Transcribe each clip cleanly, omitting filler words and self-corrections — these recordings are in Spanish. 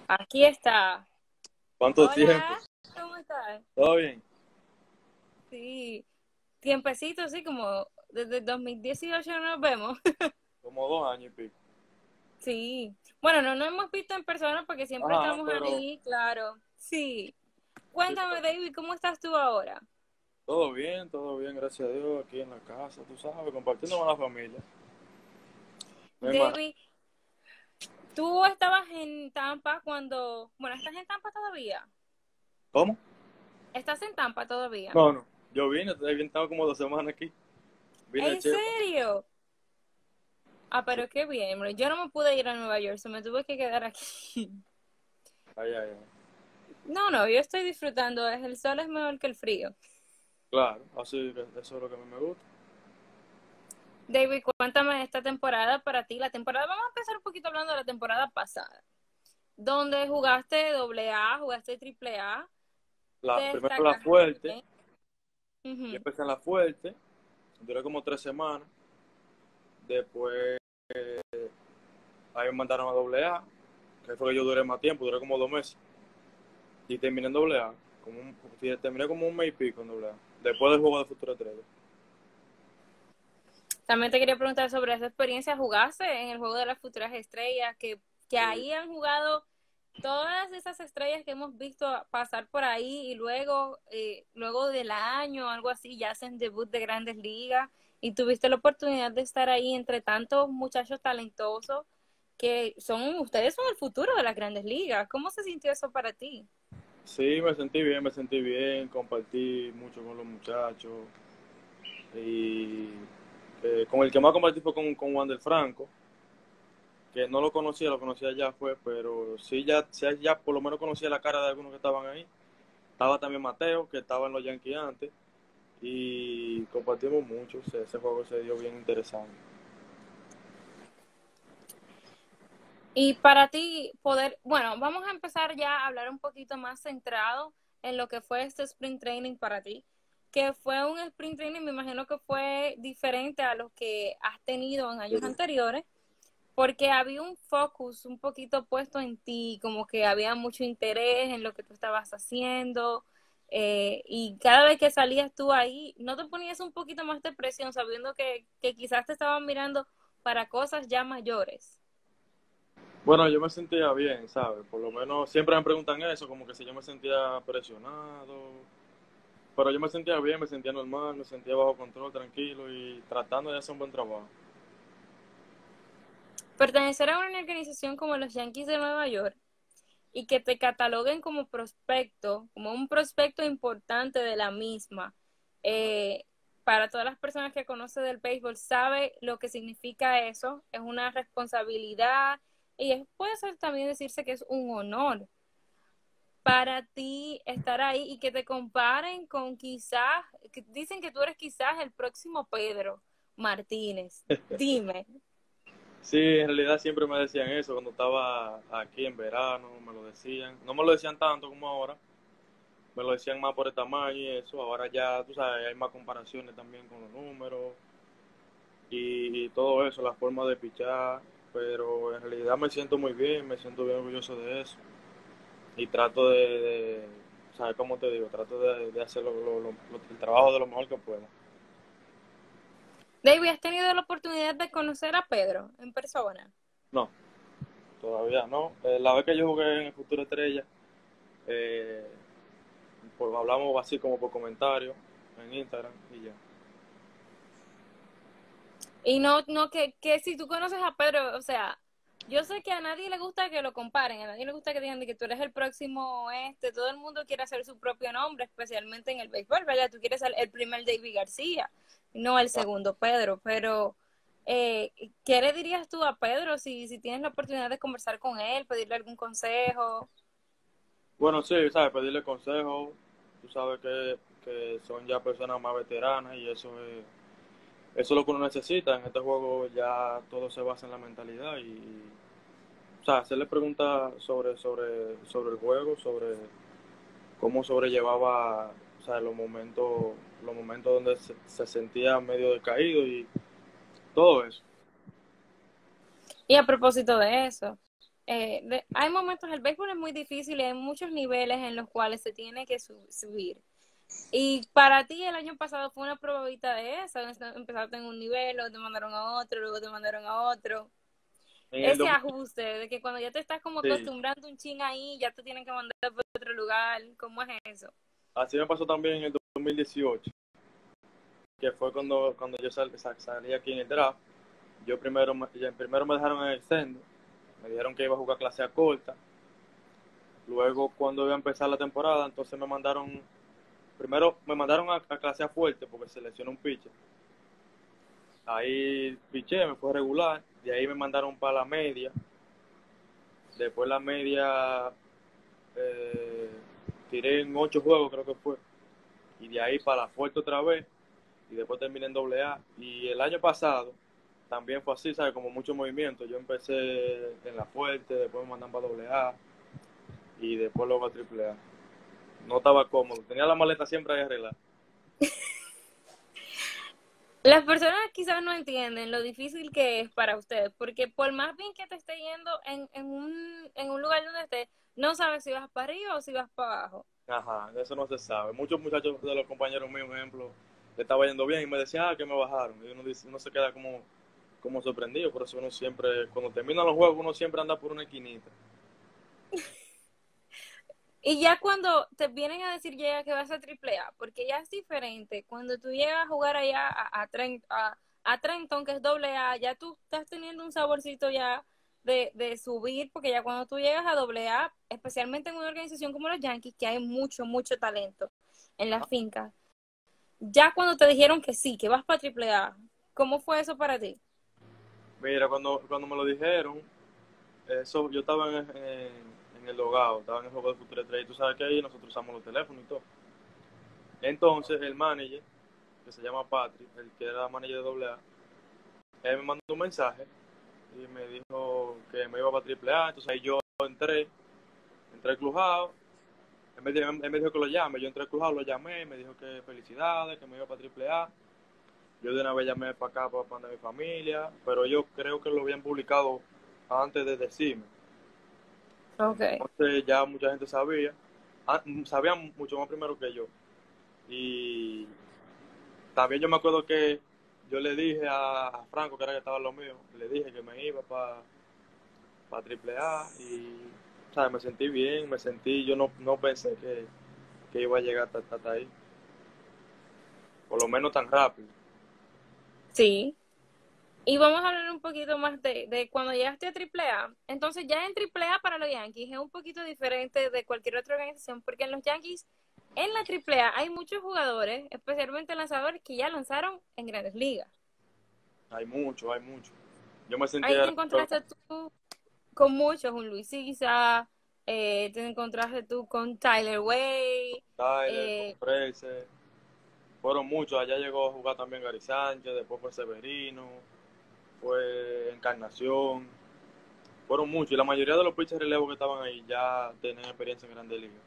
Aquí está. ¿Cuánto tiempo? Hola, ¿cómo estás? ¿Todo bien? Sí, tiempecito, sí, como desde el 2018 no nos vemos. Como 2 años y pico. Sí. Bueno, no nos hemos visto en persona porque siempre Ajá, estamos pero ahí, claro. Sí. sí, Cuéntame, David, ¿cómo estás tú ahora? todo bien, gracias a Dios, aquí en la casa, tú sabes, compartiendo con la familia. No hay más. David, tú estabas en Tampa cuando... Bueno, ¿estás en Tampa todavía? ¿Cómo? ¿Estás en Tampa todavía? No. Yo vine, estoy bien, estaba como 2 semanas aquí. Vine de ¿En Chepa. serio? Ah, Sí. pero qué bien, bro. Yo no me pude ir a Nueva York, se me tuve que quedar aquí. Ay, ay, ay. No, no, yo estoy disfrutando. El sol es mejor que el frío. Claro, así que eso es lo que a mí me gusta. David, cuéntame esta temporada para ti. Vamos a empezar un poquito hablando de la temporada pasada, donde jugaste doble A, jugaste triple A, te Primero la destacaste fuerte, bien. yo Ujú. empecé en la fuerte, duré como 3 semanas. Después ahí me mandaron a doble A, que fue que yo duré más tiempo, duré como 2 meses. Y terminé en doble A. Terminé como un mes y pico en doble A. Después del juego de Futuro Estrella. También te quería preguntar sobre esa experiencia. ¿Jugaste en el juego de las futuras estrellas? Que Sí. ahí han jugado todas esas estrellas que hemos visto pasar por ahí y luego del año, algo así, ya hacen debut de grandes ligas y tuviste la oportunidad de estar ahí entre tantos muchachos talentosos ustedes son el futuro de las grandes ligas. ¿Cómo se sintió eso para ti? Sí, me sentí bien, compartí mucho con los muchachos. Y con el que más compartí fue con Wander Franco, que no lo conocía ya fue, pero sí, ya por lo menos conocía la cara de algunos que estaban ahí. Estaba también Mateo, que estaba en los Yankees antes, y compartimos mucho. Ese juego se dio bien interesante. Y para ti bueno, vamos a empezar ya a hablar un poquito más centrado en lo que fue este sprint training para ti, que fue un sprint training, me imagino que fue diferente a los que has tenido en años anteriores, porque había un focus un poquito puesto en ti, como que había mucho interés en lo que tú estabas haciendo, y cada vez que salías tú ahí, ¿no te ponías un poquito más de presión sabiendo que quizás te estaban mirando para cosas ya mayores? Bueno, yo me sentía bien, ¿sabes? Por lo menos siempre me preguntan eso, como que si yo me sentía presionado, pero yo me sentía bien, me sentía normal, me sentía bajo control, tranquilo y tratando de hacer un buen trabajo. Pertenecer a una organización como los Yankees de Nueva York y que te cataloguen como prospecto, como un prospecto importante de la misma, eh, para todas las personas que conocen del béisbol, sabe lo que significa eso, es una responsabilidad puede ser también decirse que es un honor para ti estar ahí y que te comparen con quizás, que dicen que tú eres quizás el próximo Pedro Martínez. Dime. Sí, en realidad siempre me decían eso cuando estaba aquí en verano, me lo decían. No me lo decían tanto como ahora, me lo decían más por el tamaño y eso. Ahora ya, tú sabes, hay más comparaciones también con los números y todo eso, la forma de pichar. Pero en realidad me siento muy bien, me siento bien orgulloso de eso. Y trato ¿sabes cómo te digo? Trato de hacer el trabajo de lo mejor que pueda. David, ¿has tenido la oportunidad de conocer a Pedro en persona? No, todavía no. La vez que yo jugué en el Futuro Estrella, eh, pues hablamos así como por comentario en Instagram y ya. Y no que si tú conoces a Pedro, o sea, yo sé que a nadie le gusta que lo comparen, a nadie le gusta que digan de que tú eres el próximo todo el mundo quiere hacer su propio nombre, especialmente en el béisbol, ¿verdad? Tú quieres ser el primer David García, no el segundo Pedro, pero ¿qué le dirías tú a Pedro si tienes la oportunidad de conversar con él, pedirle algún consejo? Bueno, sí, sabes, pedirle consejos, tú sabes que son ya personas más veteranas y eso es lo que uno necesita. En este juego ya todo se basa en la mentalidad o sea, hacerle preguntas sobre el juego, sobre cómo sobrellevaba, o sea, los momentos donde se sentía medio decaído y todo eso. Y a propósito de eso, hay momentos, el béisbol es muy difícil y hay muchos niveles en los cuales se tiene que subir. Y para ti el año pasado fue una probadita de eso, empezaste en un nivel, luego te mandaron a otro, luego te mandaron a otro. En el Ese 2000, ajuste de que cuando ya te estás como sí, acostumbrando un ching ahí, ya te tienen que mandar para otro lugar, ¿cómo es eso? así me pasó también en el 2018, que fue cuando yo salí aquí en el draft. Primero me dejaron en el extendo, me dijeron que iba a jugar clase A corta. Luego, cuando iba a empezar la temporada, entonces primero me mandaron a clase A fuerte porque se lesionó un pitcher. Ahí piché, me fue regular. De ahí me mandaron para la media. Después la media eh, tiré en 8 juegos, creo que fue. Y de ahí para la fuerte otra vez. Y después terminé en doble A. Y el año pasado también fue así, ¿sabes? Como mucho movimiento. Yo empecé en la fuerte, después me mandaron para doble A y después luego a triple A. No estaba cómodo. Tenía la maleta siempre ahí arreglada. Las personas quizás no entienden lo difícil que es para ustedes, porque por más bien que te esté yendo en un lugar donde estés, no sabes si vas para arriba o si vas para abajo. Ajá, de eso no se sabe. Muchos muchachos de los compañeros míos, por ejemplo, le estaba yendo bien y me decían, que me bajaron. Y uno se queda como sorprendido. Por eso uno siempre, cuando terminan los juegos, uno siempre anda por una esquinita. Y ya cuando te vienen a decir llega que vas a triple A, porque ya es diferente, cuando tú llegas a jugar allá a Trenton, que es doble A, ya tú estás teniendo un saborcito ya de subir, porque ya cuando tú llegas a doble A, especialmente en una organización como los Yankees, que hay mucho, mucho talento en las fincas, ya cuando te dijeron que sí, que vas para triple A, ¿cómo fue eso para ti? Mira, cuando me lo dijeron, eso, yo estaba en el logado, estaba en el juego de Future 3 y tú sabes que ahí nosotros usamos los teléfonos y todo. Entonces el manager, que se llama Patrick, el que era manager de doble A, él me mandó un mensaje y me dijo que me iba para triple A. Entonces ahí yo entré al clubhouse. Él me dijo que lo llame. Yo entré al clubhouse, lo llamé, me dijo que felicidades, que me iba para triple A. Yo de una vez llamé para acá para mi familia, pero yo creo que lo habían publicado antes de decirme. Okay. Entonces ya mucha gente sabían mucho más primero que yo. Y también yo me acuerdo que yo le dije a Franco, que era que estaba en lo mío, le dije que me iba para triple A y, ¿sabes? Me sentí bien, yo no pensé que iba a llegar hasta ahí, por lo menos tan rápido. Sí. Y vamos a hablar un poquito más de cuando llegaste a Triple A. Entonces, ya en Triple A para los Yankees es un poquito diferente de cualquier otra organización, porque en los Yankees, en la Triple A hay muchos jugadores, especialmente lanzadores, que ya lanzaron en grandes ligas. Hay mucho, hay mucho. Yo me Ahí sentía, te encontraste tú con muchos, un Luis Sisa, te encontraste tú con Tyler Way, Tyler, con eh, Frese, fueron muchos. Allá llegó a jugar también Gary Sánchez, después fue Severino, fue Encarnación. Fueron muchos y la mayoría de los pitchers de relevo que estaban ahí ya tenían experiencia en Grandes Ligas.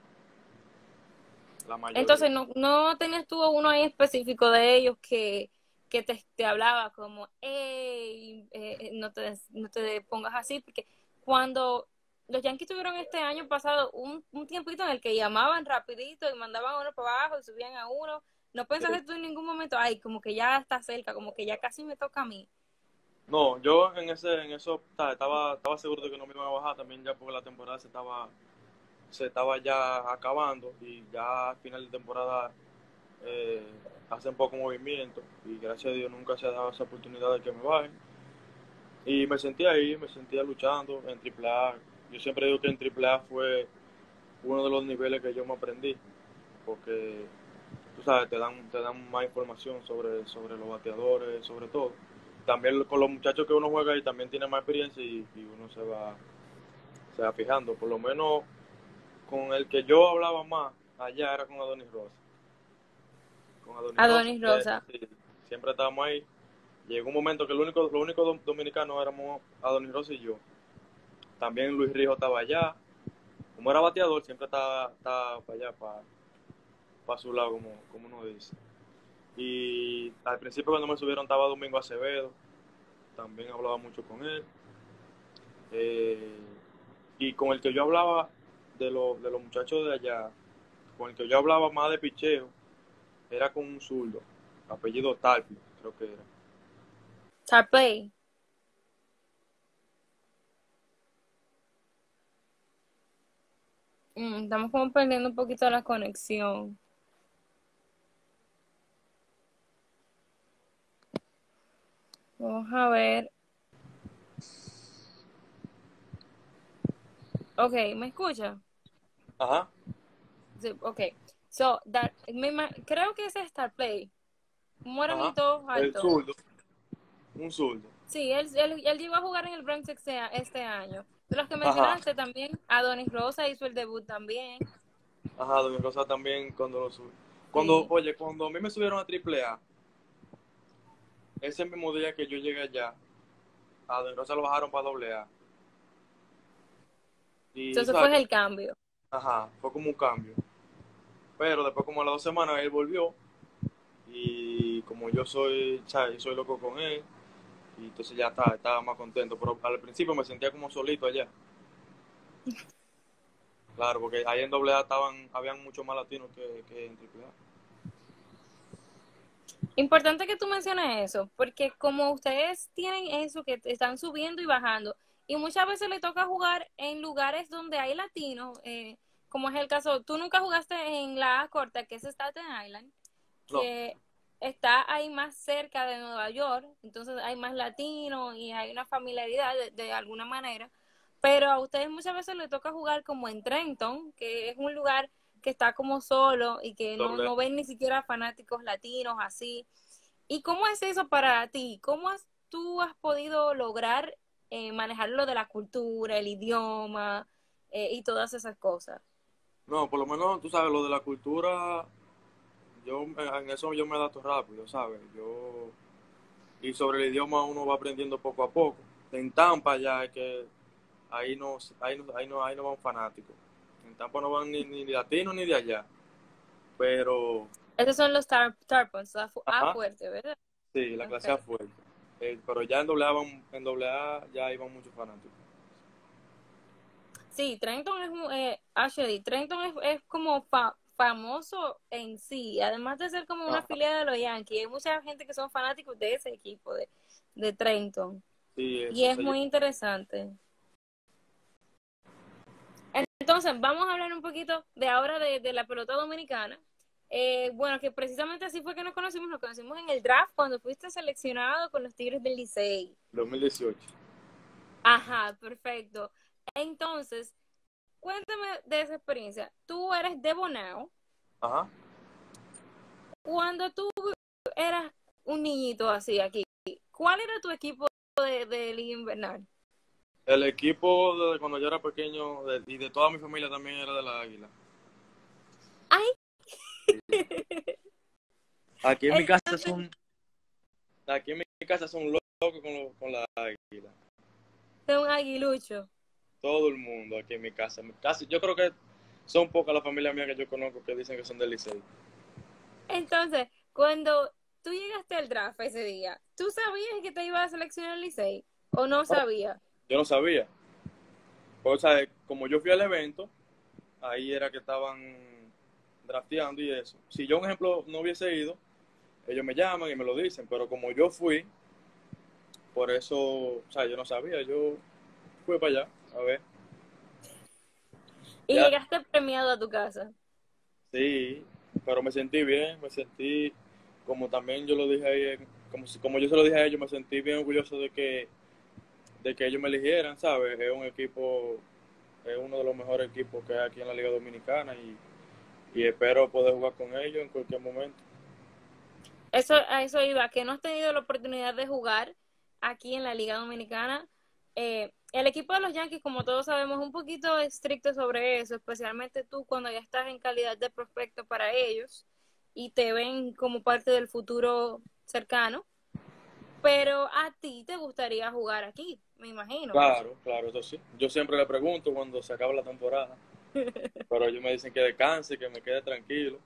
La mayoría. entonces no tenías tú uno ahí específico de ellos que te hablaba como, hey, no te pongas así, porque cuando los Yankees tuvieron este año pasado un tiempito en el que llamaban rapidito y mandaban a uno para abajo y subían a uno, no Sí. pensaste tú en ningún momento, ay, como que ya está cerca, como que ya casi me toca a mí. No, yo en eso estaba seguro de que no me iban a bajar también ya porque la temporada se estaba ya acabando y ya a final de temporada eh, hace un poco movimiento y gracias a Dios nunca se ha dado esa oportunidad de que me bajen. Y me sentí ahí, me sentía luchando en Triple A. Yo siempre digo que en Triple A fue uno de los niveles que yo me aprendí porque tú sabes, te dan más información sobre los bateadores, sobre todo. También con los muchachos que uno juega ahí también tiene más experiencia y uno se va fijando. Por lo menos con el que yo hablaba más allá era con Adonis Rosa. Con Adonis Rosa, Adonis Rosa. sí, siempre estábamos ahí. Llegó un momento que los únicos dominicanos éramos Adonis Rosa y yo. También Luis Rijo estaba allá. Como era bateador, siempre estaba para allá, para su lado, como uno dice. Y al principio cuando me subieron estaba Domingo Acevedo, también hablaba mucho con él. Eh, Y con el que yo hablaba de los muchachos de allá, con el que yo hablaba más de picheo, era con un zurdo, apellido Talpi, creo que era. Tarplay. Estamos como perdiendo un poquito la conexión. Vamos a ver. Ok, ¿me escucha? Ajá, Sí, ok. So, creo que ese es Tarplay. Un ajá, morenito el alto. zurdo, un zurdo. Sí, él llegó a jugar en el Bronx este año. De los que Ajá, mencionaste también, Adonis Rosa hizo el debut también. ajá, Domingo Rosa también cuando lo subí. Sí. Cuando a mí me subieron a Triple A, ese mismo día que yo llegué allá, a Domingo Rosa lo bajaron para Doble A. Y, Entonces ¿sabes? fue el cambio. Ajá, fue como un cambio. Pero después, como a las 2 semanas, él volvió. Y como yo soy, ¿sabes? Yo soy loco con él. Y entonces ya estaba más contento. Pero al principio me sentía como solito allá. Claro, porque ahí en doble A habían muchos más latinos que en triple A. Importante que tú menciones eso, porque como ustedes tienen eso, que están subiendo y bajando, y muchas veces le toca jugar en lugares donde hay latinos, como es el caso, tú nunca jugaste en la A corta, que es Staten Island, No, que está ahí más cerca de Nueva York, entonces hay más latinos y hay una familiaridad de alguna manera, pero a ustedes muchas veces les toca jugar como en Trenton, que es un lugar que está como solo y que doble A. no ven ni siquiera fanáticos latinos así. ¿Y cómo es eso para ti? ¿Tú has podido lograr manejar lo de la cultura, el idioma y todas esas cosas? No, por lo menos, tú sabes, lo de la cultura, en eso yo me adapto rápido, ¿sabes? Y sobre el idioma uno va aprendiendo poco a poco. En Tampa ya es que ahí no van fanáticos. En Tampa no van ni latinos ni de allá. Pero, Esos son los Tarpons, A ajá, fuerte, ¿verdad? sí, la clase A Okay. fuerte. Pero ya en doble A ya iban muchos fanáticos. Sí, Trenton actually, Trenton es como famoso en sí, además de ser como una Ajá, filial de los Yankees, hay mucha gente que son fanáticos de ese equipo de Trenton sí, y eso es se lleva. muy interesante. Entonces, vamos a hablar un poquito de ahora de la pelota dominicana. Bueno, que precisamente así fue que nos conocimos en el draft cuando fuiste seleccionado con los Tigres del Licey. 2018. Ajá, perfecto. Entonces, cuéntame de esa experiencia. Tú eres de Bonao. Ajá. Cuando tú eras un niñito así aquí, ¿cuál era tu equipo de Liga Invernal? El equipo de cuando yo era pequeño y de toda mi familia también era de la Águila. Ay, Aquí en mi casa entonces, son, aquí en mi casa son locos con la Águila. de un aguilucho. Todo el mundo aquí en mi casa. Casi, yo creo que son pocas las familias mías que yo conozco que dicen que son del Licey. Entonces, cuando tú llegaste al draft ese día, ¿tú sabías que te iba a seleccionar el Licey? ¿O no sabías? Yo no sabía. O sea, como yo fui al evento, ahí era que estaban drafteando y eso. Si yo, un ejemplo, no hubiese ido, ellos me llaman y me lo dicen, pero como yo fui, por eso, o sea, yo no sabía, yo fui para allá, a ver. Y Ya, llegaste premiado a tu casa. sí, pero me sentí bien, me sentí, como también yo lo dije ahí, como yo se lo dije a ellos, me sentí bien orgulloso de que ellos me eligieran, ¿sabes? Es un equipo, es uno de los mejores equipos que hay aquí en la Liga Dominicana y espero poder jugar con ellos en cualquier momento. A eso iba, que no has tenido la oportunidad de jugar aquí en la Liga Dominicana. El equipo de los Yankees, como todos sabemos, es un poquito estricto sobre eso, especialmente tú cuando ya estás en calidad de prospecto para ellos y te ven como parte del futuro cercano. Pero a ti te gustaría jugar aquí, me imagino. Claro, claro, eso sí. Yo siempre le pregunto cuando se acaba la temporada, pero ellos me dicen que descanse, que me quede tranquilo.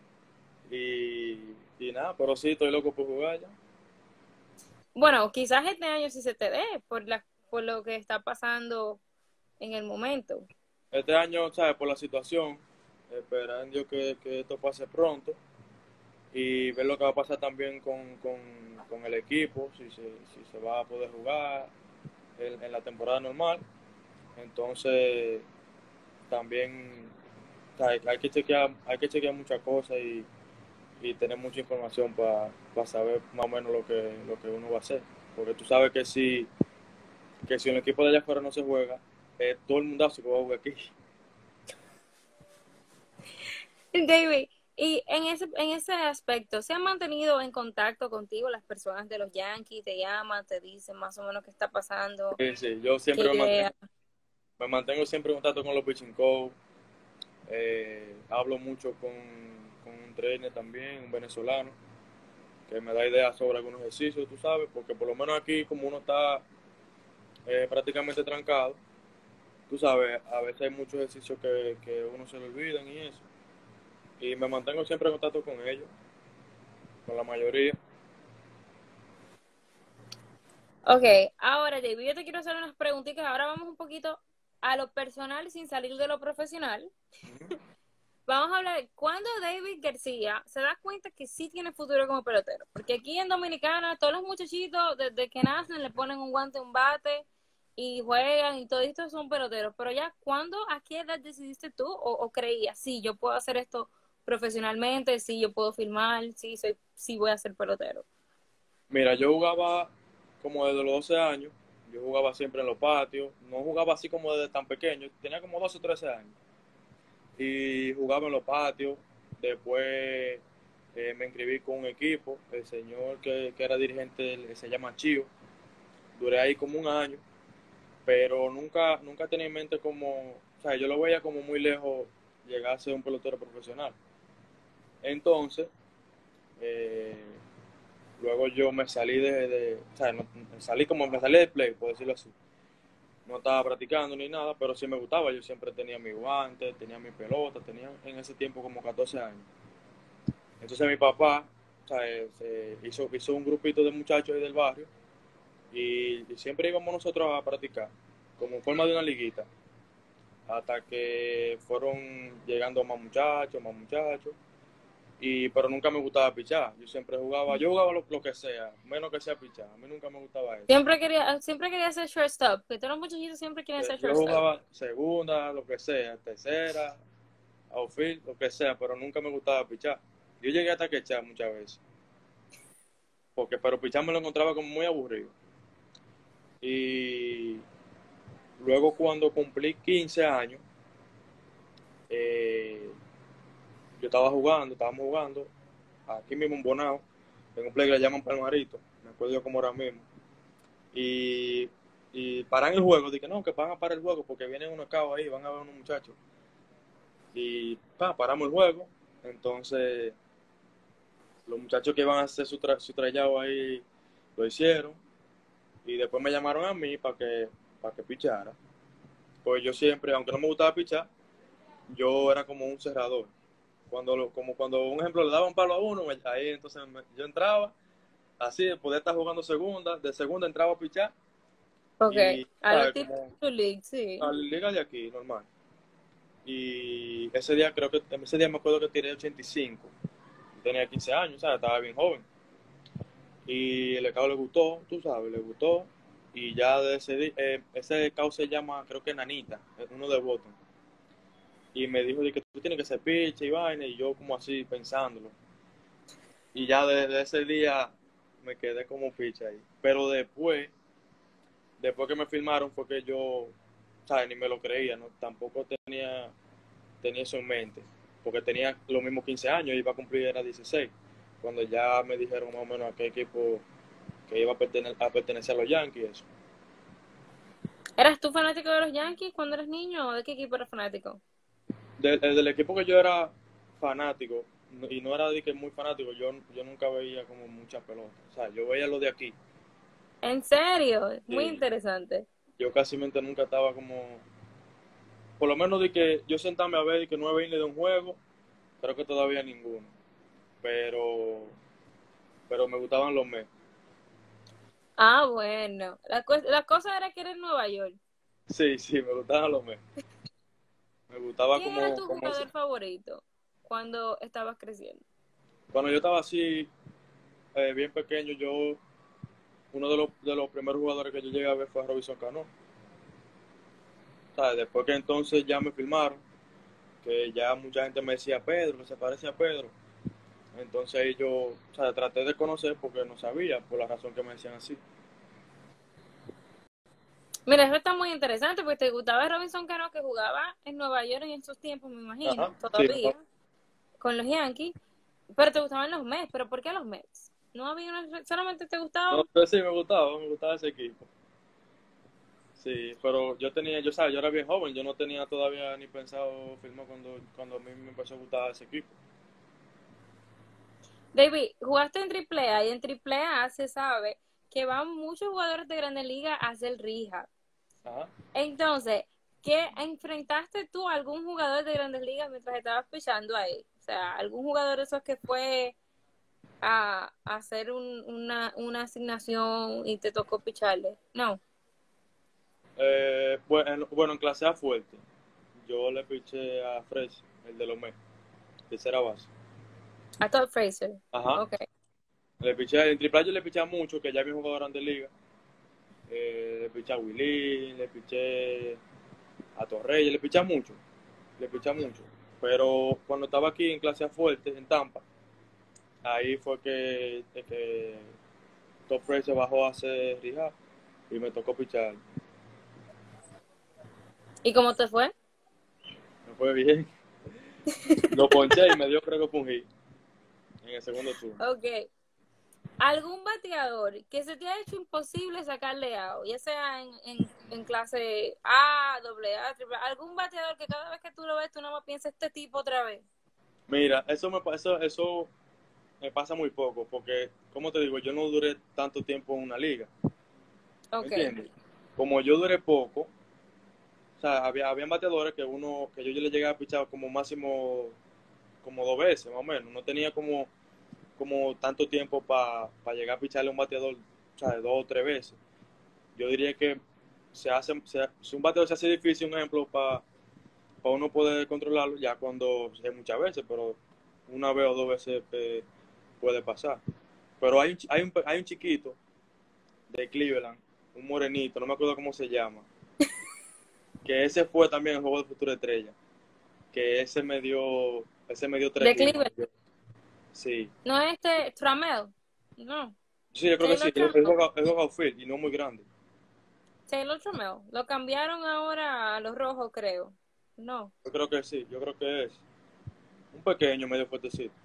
Y nada, pero sí, estoy loco por jugar ya. Bueno, quizás este año sí se te dé por lo que está pasando en el momento. Este año, ¿sabes? Por la situación, esperando que esto pase pronto y ver lo que va a pasar también con el equipo, si se va a poder jugar en la temporada normal. Entonces, también hay que chequear muchas cosas y tener mucha información para saber más o menos lo que uno va a hacer. Porque tú sabes que si en el equipo de allá afuera no se juega, todo el mundo se va a jugar aquí. David, y en ese aspecto, ¿se han mantenido en contacto contigo las personas de los Yankees? ¿Te llaman, te dicen más o menos qué está pasando? Sí, sí, yo ¿Qué siempre idea? me mantengo siempre en contacto con los pitching coach. Hablo mucho con un trainer también, un venezolano, que me da ideas sobre algunos ejercicios, tú sabes, porque por lo menos aquí, como uno está prácticamente trancado, tú sabes, a veces hay muchos ejercicios que uno se le olvidan y eso. Y me mantengo siempre en contacto con ellos, con la mayoría. Ok, ahora David, yo te quiero hacer unas preguntitas. Ahora vamos un poquito a lo personal sin salir de lo profesional. Uh-huh. Vamos a hablar, ¿cuándo David García se da cuenta que sí tiene futuro como pelotero? Porque aquí en Dominicana, todos los muchachitos, desde que nacen, le ponen un guante, un bate, y juegan, y todos estos son peloteros. Pero ya, ¿cuándo, a qué edad decidiste tú o creías, sí, yo puedo hacer esto profesionalmente, sí, yo puedo filmar, sí voy a ser pelotero? Mira, yo jugaba como desde los 12 años, yo jugaba siempre en los patios, no jugaba así como desde tan pequeño, tenía como 12 o 13 años. Y jugaba en los patios, después me inscribí con un equipo, el señor que era dirigente se llama Chío, duré ahí como un año, pero nunca tenía en mente como, o sea, yo lo veía como muy lejos llegar a ser un pelotero profesional. Entonces, eh, luego yo me salí o sea, me salí del play, por decirlo así. No estaba practicando ni nada, pero sí me gustaba. Yo siempre tenía mi guante, tenía mi pelota, tenía en ese tiempo como 14 años. Entonces mi papá, o sea, hizo un grupito de muchachos ahí del barrio y siempre íbamos nosotros a practicar, como forma de una liguita, hasta que fueron llegando más muchachos, pero nunca me gustaba pichar. Yo jugaba lo que sea, menos que sea pichar. A mí nunca me gustaba eso. Siempre quería ser shortstop, que todos los muchachitos siempre quieren ser Yo shortstop. jugaba segunda, lo que sea, tercera, outfield, lo que sea, pero nunca me gustaba pichar. Yo llegué hasta que echar muchas veces, pero pichar me lo encontraba como muy aburrido. Y luego cuando cumplí 15 años, eh, estábamos jugando, aquí mismo en Bonao, en un play que le llaman Palmarito, me acuerdo yo como ahora mismo. Y, y paran el juego, dije no, que van a parar el juego porque vienen unos cabos ahí, van a ver unos muchachos. Y paramos el juego, entonces los muchachos que iban a hacer su trayado ahí lo hicieron y después me llamaron a mí para que pichara. Pues yo siempre, aunque no me gustaba pichar, yo era como un cerrador. Como cuando, un ejemplo, le daban un palo a uno, ahí entonces yo entraba, así, podía estar jugando segunda, de segunda entraba a pichar Ok, y, a lo ¿sabes? tipo Como League, sí. a la liga de aquí, normal. Y ese día me acuerdo que tiré 85, tenía 15 años, ¿sabes? Estaba bien joven. Y el cabo le gustó, tú sabes, le gustó. Y ya de ese cabo se llama, creo que Nanita, es uno de Boston. Y me dijo de que tú tienes que ser pitcher y vaina, y yo como así pensándolo. Y ya desde ese día me quedé como pitcher ahí. Pero después que me filmaron fue que yo, ¿sabes? Ni me lo creía, ¿no? Tampoco tenía eso en mente. Porque tenía los mismos 15 años, iba a cumplir, era 16. Cuando ya me dijeron más o menos a qué equipo que iba a pertenecer a los Yankees. Eso. ¿Eras tú fanático de los Yankees cuando eras niño o de qué equipo eras fanático? Del equipo que yo era fanático, y no era de que muy fanático, yo nunca veía como muchas pelotas. O sea, yo veía lo de aquí. ¿En serio? Muy Sí, interesante. yo casi nunca estaba como, por lo menos de que yo sentarme a ver de que 9 innings de un juego, creo que todavía ninguno. Pero, pero me gustaban los Mets. Ah, bueno. La cosa era que era en Nueva York. Sí, sí, me gustaban los Mets. Me gustaba ¿Quién era como, tu como jugador favorito cuando estabas creciendo? cuando yo estaba así, bien pequeño, uno de los primeros jugadores que yo llegué a ver fue a Robinson Cano. ¿Sabes? Después que entonces ya me filmaron, que ya mucha gente me decía Pedro, que se parece a Pedro. Entonces ahí yo, o sea, traté de conocer porque no sabía, por la razón que me decían así. Mira, eso está muy interesante porque te gustaba Robinson Cano que jugaba en Nueva York en esos tiempos, me Ajá, imagino, sí. todavía, con los Yankees, pero te gustaban los Mets, pero ¿por qué los Mets? No había una, solamente te No, gustaban. pero sí, me gustaba ese equipo. Sí, pero yo sabía, yo era bien joven, yo no tenía todavía ni pensado firmar cuando a mí me empezó a gustar ese equipo. David, jugaste en Triple A y en Triple A se sabe que van muchos jugadores de Grandes Ligas a hacer rehab. Ajá. Entonces, ¿qué enfrentaste tú a algún jugador de Grandes Ligas mientras estabas pichando ahí? O sea, algún jugador de esos que fue a hacer una asignación y te tocó picharle. No, Bueno, en clase A fuerte, yo le piché a Fresh, el de los Mets, tercera base. a Todd Fraser. Ajá. Ok. Le piché, en triple A yo le piché a mucho, que ya había jugado de liga. Le piché a Willy, le piché a Torreyes, le piché a mucho. Pero cuando estaba aquí en clase A fuerte, en Tampa, ahí fue que Top Fresh se bajó a hacer rehab y me tocó pichar. ¿Y cómo te fue? Me fue bien. Lo ponché y me dio creo que fue un hit en el segundo turno. Ok. ¿Algún bateador que se te ha hecho imposible sacarle out, ya sea en clase A, doble A, triple A, algún bateador que cada vez que tú lo ves, tú no más piensas este tipo otra vez? Mira, eso me pasa muy poco, porque, como te digo, yo no duré tanto tiempo en una liga, ¿me Ok. entiendes? Como yo duré poco, o sea, habían bateadores que yo le llegué a pichar como máximo, como 2 veces, más o menos. No tenía como tanto tiempo para llegar a picharle a un bateador, o sea, 2 o 3 veces. Yo diría que si un bateador se hace difícil, un ejemplo, para uno poder controlarlo, ya cuando es muchas veces, pero una vez o 2 veces puede pasar. Pero hay un chiquito de Cleveland, un morenito, no me acuerdo cómo se llama, que ese fue también el juego de Futura Estrella, que ese me dio De 3 hits. Cleveland. Sí, No es este Tramel. No. sí, yo creo que sí, Taylor Tramel. él juega outfield y no muy grande. Taylor Tramel. Lo cambiaron ahora a los rojos, creo. No. Yo creo que sí, yo creo que es un pequeño medio fuertecito.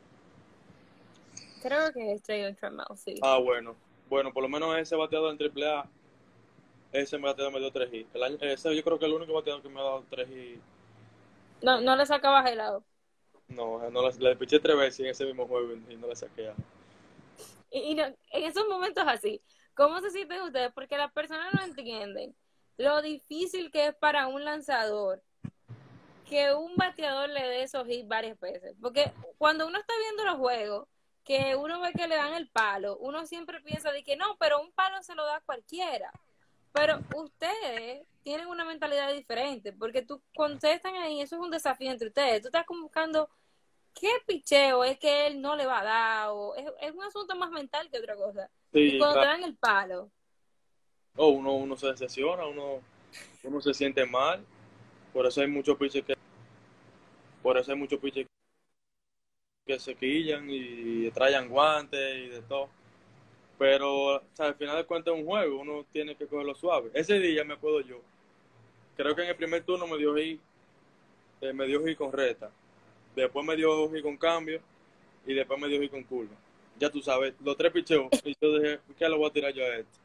Creo que es Taylor Tramel, sí. Ah, bueno, bueno, por lo menos ese bateador en Triple A, ese bateador me dio 3 hits. Ese yo creo que es el único bateador que me ha dado 3 hits. No, no le sacabas el lado. No, no le piché 3 veces en ese mismo juego y no le saqué a. Y no, en esos momentos así, ¿cómo se sienten ustedes? Porque las personas no entienden lo difícil que es para un lanzador que un bateador le dé esos hits varias veces. Porque cuando uno está viendo los juegos, que uno ve que le dan el palo, uno siempre piensa de que no, pero un palo se lo da cualquiera. Pero ustedes tienen una mentalidad diferente, porque tú, cuando ustedes están ahí, eso es un desafío entre ustedes. Tú estás como buscando qué picheo es que él no le va a dar, o es un asunto más mental que otra cosa. Y Sí, cuando te claro. dan el palo, Oh, uno se decepciona, uno se siente mal. Por eso hay muchos pitchers por eso hay muchos pitchers que se quillan y traen guantes y de todo. Pero, o sea, al final de cuentas es un juego, uno tiene que cogerlo suave. Ese día me acuerdo yo, creo que en el primer turno me dio hit con recta, después me dio hit con cambio y después me dio hit con curva. Ya tú sabes, los 3 picheos, y yo dije, ¿qué le voy a tirar yo a esto?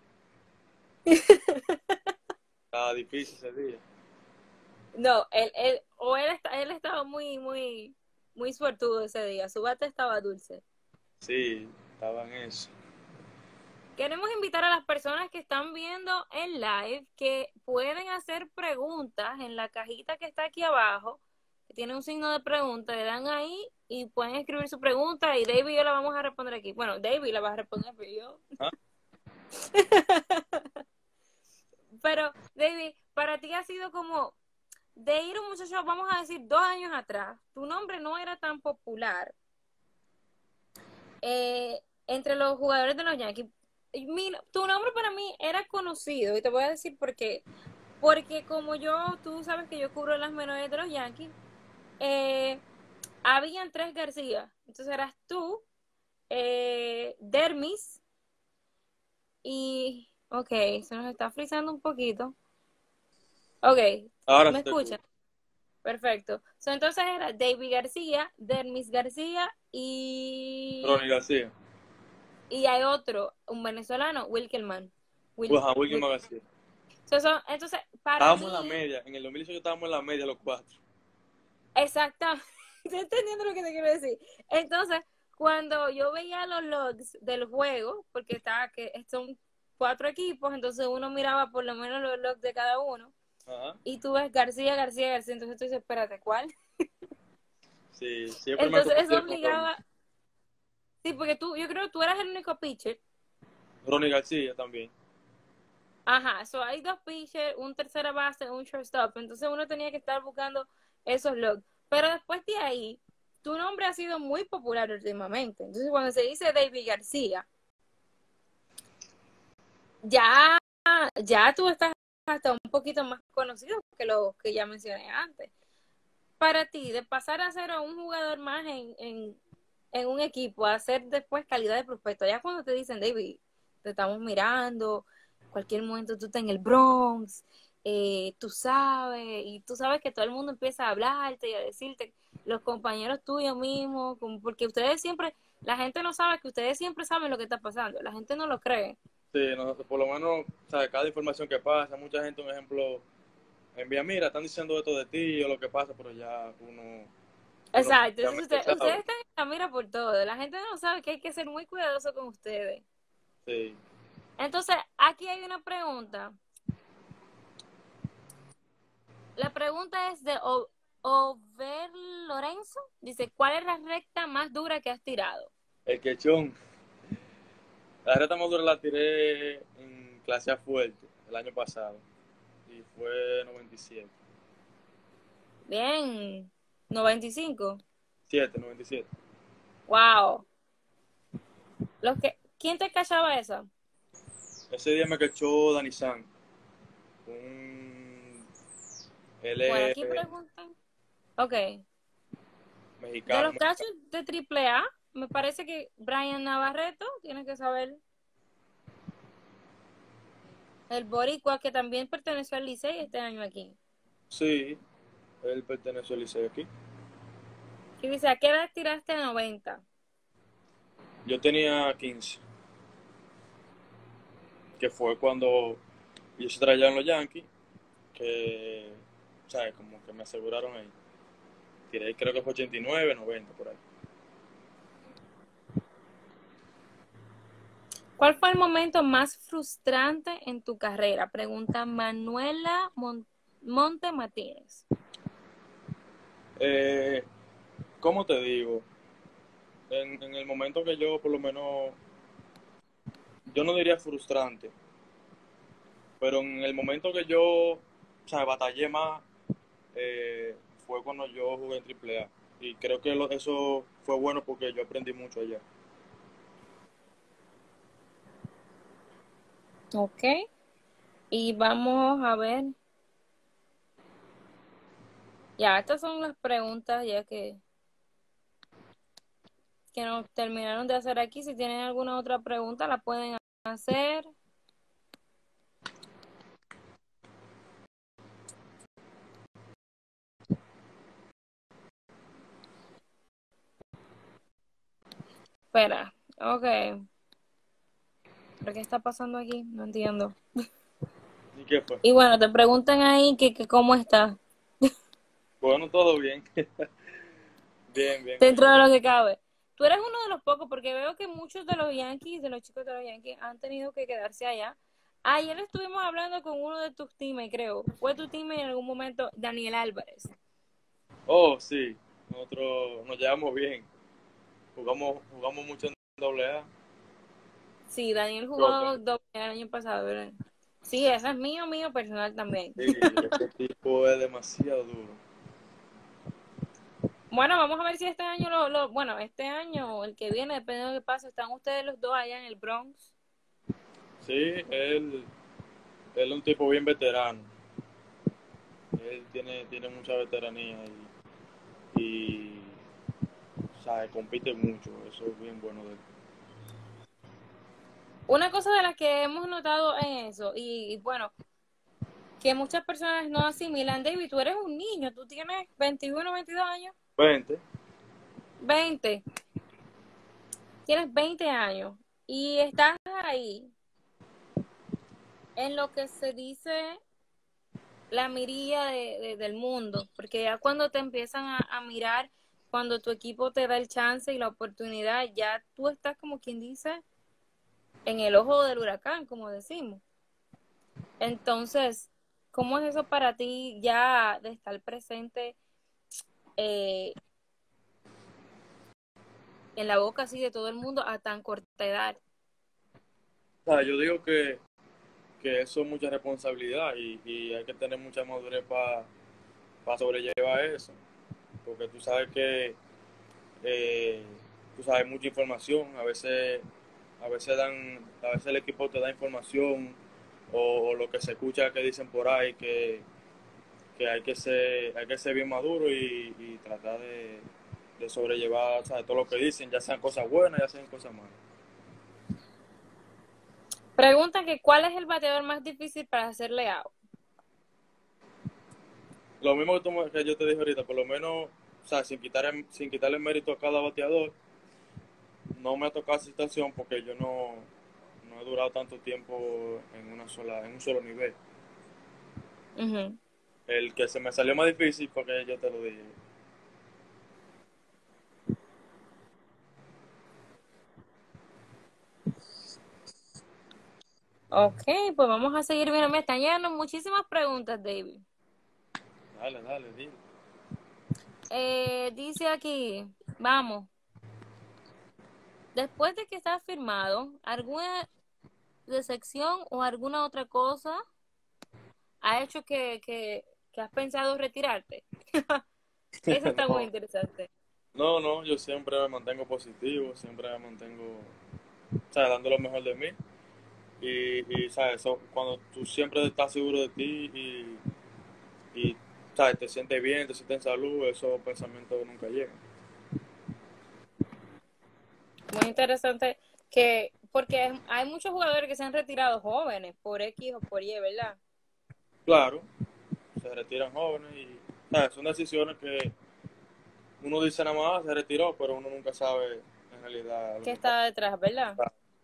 Estaba difícil ese día. no, él estaba muy suertudo ese día. Su bate estaba dulce. Sí, estaba en eso. Queremos invitar a las personas que están viendo en live que pueden hacer preguntas en la cajita que está aquí abajo, que tiene un signo de pregunta, le dan ahí y pueden escribir su pregunta y David y yo la vamos a responder aquí. Bueno, David la va a responder, pero yo. ¿Ah? Pero, David, para ti ha sido como de ir un muchacho, vamos a decir, 2 años atrás, tu nombre no era tan popular entre los jugadores de los Yankees. Tu nombre para mí era conocido y te voy a decir por qué. Porque como tú sabes que yo cubro las menores de los Yankees, habían 3 García. Entonces eras tú, Dermis y... Ok, se nos está frizando un poquito. Ok, Ahora ¿me sí te escucho. escuchas? Perfecto. Entonces era David García, Dermis García Ronnie García. y hay otro, un venezolano, Wilkelman. Ajá, Wilkin Wil- García. entonces, para Estábamos en la mí, media. En el 2018 estábamos en la media los cuatro. exactamente, estoy entendiendo lo que te quiero decir. Entonces, cuando yo veía los logs del juego, porque son 4 equipos, entonces uno miraba por lo menos los logs de cada uno, Ajá. y tú ves García, García, García, entonces tú dices, espérate, ¿cuál? Sí, siempre me Entonces eso confundí con Ronnie. obligaba, sí, porque yo creo que tú eras el único pitcher. Ronnie García también. Ajá, hay 2 pitchers, un tercera base, un shortstop. Entonces uno tenía que estar buscando esos logs. Pero después de ahí, tu nombre ha sido muy popular últimamente. Entonces cuando se dice David García, ya, ya tú estás hasta un poquito más conocido que los que ya mencioné antes. Para ti, de pasar a ser un jugador más en un equipo, a ser después calidad de prospecto, ya cuando te dicen, David, te estamos mirando, cualquier momento tú estás en el Bronx, y tú sabes que todo el mundo empieza a hablarte y a decirte, los compañeros tuyos mismos, como porque ustedes siempre, la gente no sabe que ustedes siempre saben lo que está pasando, la gente no lo cree. Sí, nosotros por lo menos, o sea, cada información que pasa, mucha gente, un ejemplo, envía, mira, están diciendo esto de ti o lo que pasa, pero ya uno Exacto, entonces realmente ustedes sabe. están en la mira por todo, la gente no sabe que hay que ser muy cuidadoso con ustedes. Sí. Entonces, aquí hay una pregunta. La pregunta es de Over Lorenzo. Dice, ¿cuál es la recta más dura que has tirado? El quechón. La reta más dura la tiré en clase A fuerte el año pasado. Y fue 97. Bien, 95. 97. Wow. ¿Quién te cachaba esa? Ese día me cachó Dani San. Un, él Bueno, es aquí preguntan. Ok. De mexicano. los cachos de AAA, me parece que Brian Navarreto tiene que saber. El boricua que también perteneció al Licey este año aquí. Sí, él perteneció al Liceo aquí. Que dice, ¿a qué edad tiraste 90? Yo tenía 15, que fue cuando yo se traía en los Yankees, que, o sea, como que me aseguraron ahí. Tiré, creo que fue 89, 90 por ahí. ¿Cuál fue el momento más frustrante en tu carrera? Pregunta Manuela Monte Martínez. Eh, ¿Cómo te digo? En el momento que yo, por lo menos, yo no diría frustrante, pero en el momento que yo, o sea, batallé más, fue cuando yo jugué en AAA. Y creo que eso fue bueno porque yo aprendí mucho allá. Ok. Y vamos a ver. Ya, estas son las preguntas ya que nos terminaron de hacer aquí. Si tienen alguna otra pregunta, la pueden hacer. Espera. Ok. ¿Pero qué está pasando aquí? No entiendo. ¿Y qué fue? Y bueno, te preguntan ahí que cómo estás. Bueno, todo bien. Bien, bien. Dentro de lo que cabe. Tú eres uno de los pocos, porque veo que muchos de los Yankees, de los chicos de los Yankees, han tenido que quedarse allá. Ayer estuvimos hablando con uno de tus teammates, creo. Fue tu teammate en algún momento, Daniel Álvarez. Oh, sí. Nosotros nos llevamos bien. Jugamos mucho en AA. Sí, Daniel jugó Roca. doble el año pasado, ¿verdad? Sí, ese es mío personal también. Sí, este tipo es demasiado duro. Bueno, vamos a ver si este año, bueno, este año o el que viene, dependiendo de lo que pase, están ustedes los dos allá en el Bronx. Sí, él es un tipo bien veterano. Él tiene mucha veteranía y sabe, compite mucho. Eso es bien bueno de él. Una cosa de las que hemos notado en eso, y bueno, que muchas personas no asimilan, David, tú eres un niño, tú tienes 21, 22 años, 20. 20, tienes 20 años y estás ahí en lo que se dice la mirilla del mundo, porque ya cuando te empiezan a mirar, cuando tu equipo te da el chance y la oportunidad, ya tú estás como quien dice en el ojo del huracán, como decimos. Entonces, ¿cómo es eso para ti ya de estar presente eh, en la boca así de todo el mundo a tan corta edad? O sea, yo digo que eso es mucha responsabilidad y hay que tener mucha madurez para sobrellevar eso. Porque tú sabes que eh, tú sabes mucha información, a veces el equipo te da información o lo que se escucha que dicen por ahí que hay que ser bien maduro y tratar de sobrellevar, ¿sabes? Todo lo que dicen, ya sean cosas buenas, ya sean cosas malas. Pregunta que ¿cuál es el bateador más difícil para hacerle out? Lo mismo que yo te dije ahorita, por lo menos, o sea, sin quitarle mérito a cada bateador, no me ha tocado esa situación porque yo no he durado tanto tiempo en un solo nivel. Ujú. El que se me salió más difícil fue que yo te lo dije. Ok, pues vamos a seguir viendo. Me están llegando muchísimas preguntas, David. Dale, dale, dile. Dice aquí, vamos, después de que estás firmado, ¿alguna decepción o alguna otra cosa ha hecho que has pensado retirarte? Eso está muy No, interesante. no, yo siempre me mantengo positivo, siempre me mantengo, o sea, dando lo mejor de mí. ¿Sabes? Eso, cuando tú siempre estás seguro de ti y ¿sabes? Te sientes bien, te sientes en salud, esos pensamientos nunca llegan. Muy interesante que, porque hay muchos jugadores que se han retirado jóvenes por X o por Y, ¿verdad? Claro, se retiran jóvenes y ¿sabes? Son decisiones que uno dice nada más, se retiró, pero uno nunca sabe en realidad lo Que que pasa. está detrás, ¿verdad?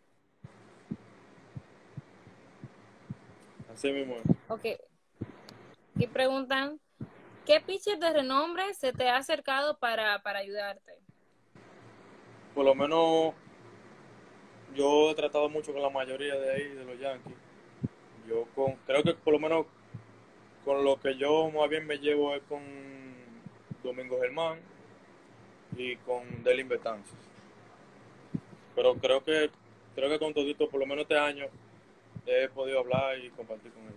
Así mismo es. Ok, y preguntan, ¿qué pitcher de renombre se te ha acercado para ayudarte? Por lo menos yo he tratado mucho con la mayoría de ahí, de los Yankees. Creo que por lo menos con lo que yo más bien me llevo es con Domingo Germán y con Delin Betances. Pero creo que con todito, por lo menos este año, he podido hablar y compartir con él.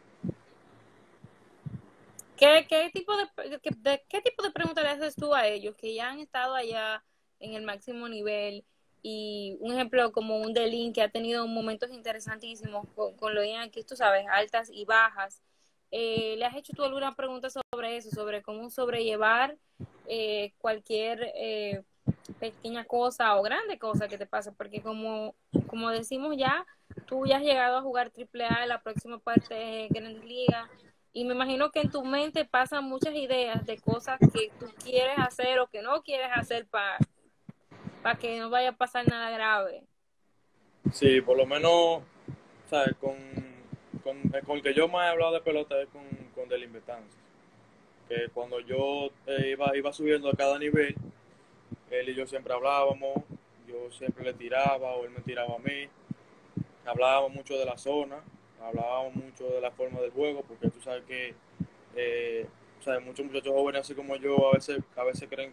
¿Qué tipo qué tipo de preguntas le haces tú a ellos que ya han estado allá en el máximo nivel? Y un ejemplo como un Delin que ha tenido momentos interesantísimos con los Yankees, tú sabes, altas y bajas. ¿Le has hecho tú alguna pregunta sobre eso, sobre cómo sobrellevar cualquier pequeña cosa o grande cosa que te pase? Porque como decimos ya, tú ya has llegado a jugar AAA, la próxima parte de Grandes Ligas y me imagino que en tu mente pasan muchas ideas de cosas que tú quieres hacer o que no quieres hacer que no vaya a pasar nada grave. Sí, por lo menos, ¿sabes? Con el que yo más he hablado de pelota es con Delin Betances. Que cuando yo iba subiendo a cada nivel, él y yo siempre hablábamos, yo siempre le tiraba o él me tiraba a mí. Hablábamos mucho de la zona, hablábamos mucho de la forma del juego, porque tú sabes que muchos muchachos jóvenes así como yo a veces creen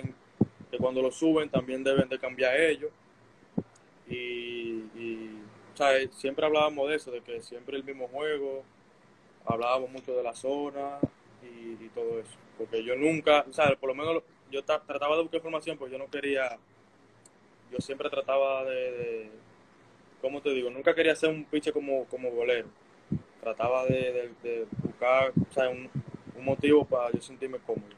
que cuando lo suben también deben de cambiar ellos y o sea, siempre hablábamos de eso, de que siempre el mismo juego, hablábamos mucho de la zona y todo eso. Porque yo nunca, o sea, por lo menos yo trataba de buscar información, pues yo no quería, yo siempre trataba ¿cómo te digo? Nunca quería ser un pitcher como bolero. Trataba de buscar, o sea, un motivo para yo sentirme cómodo.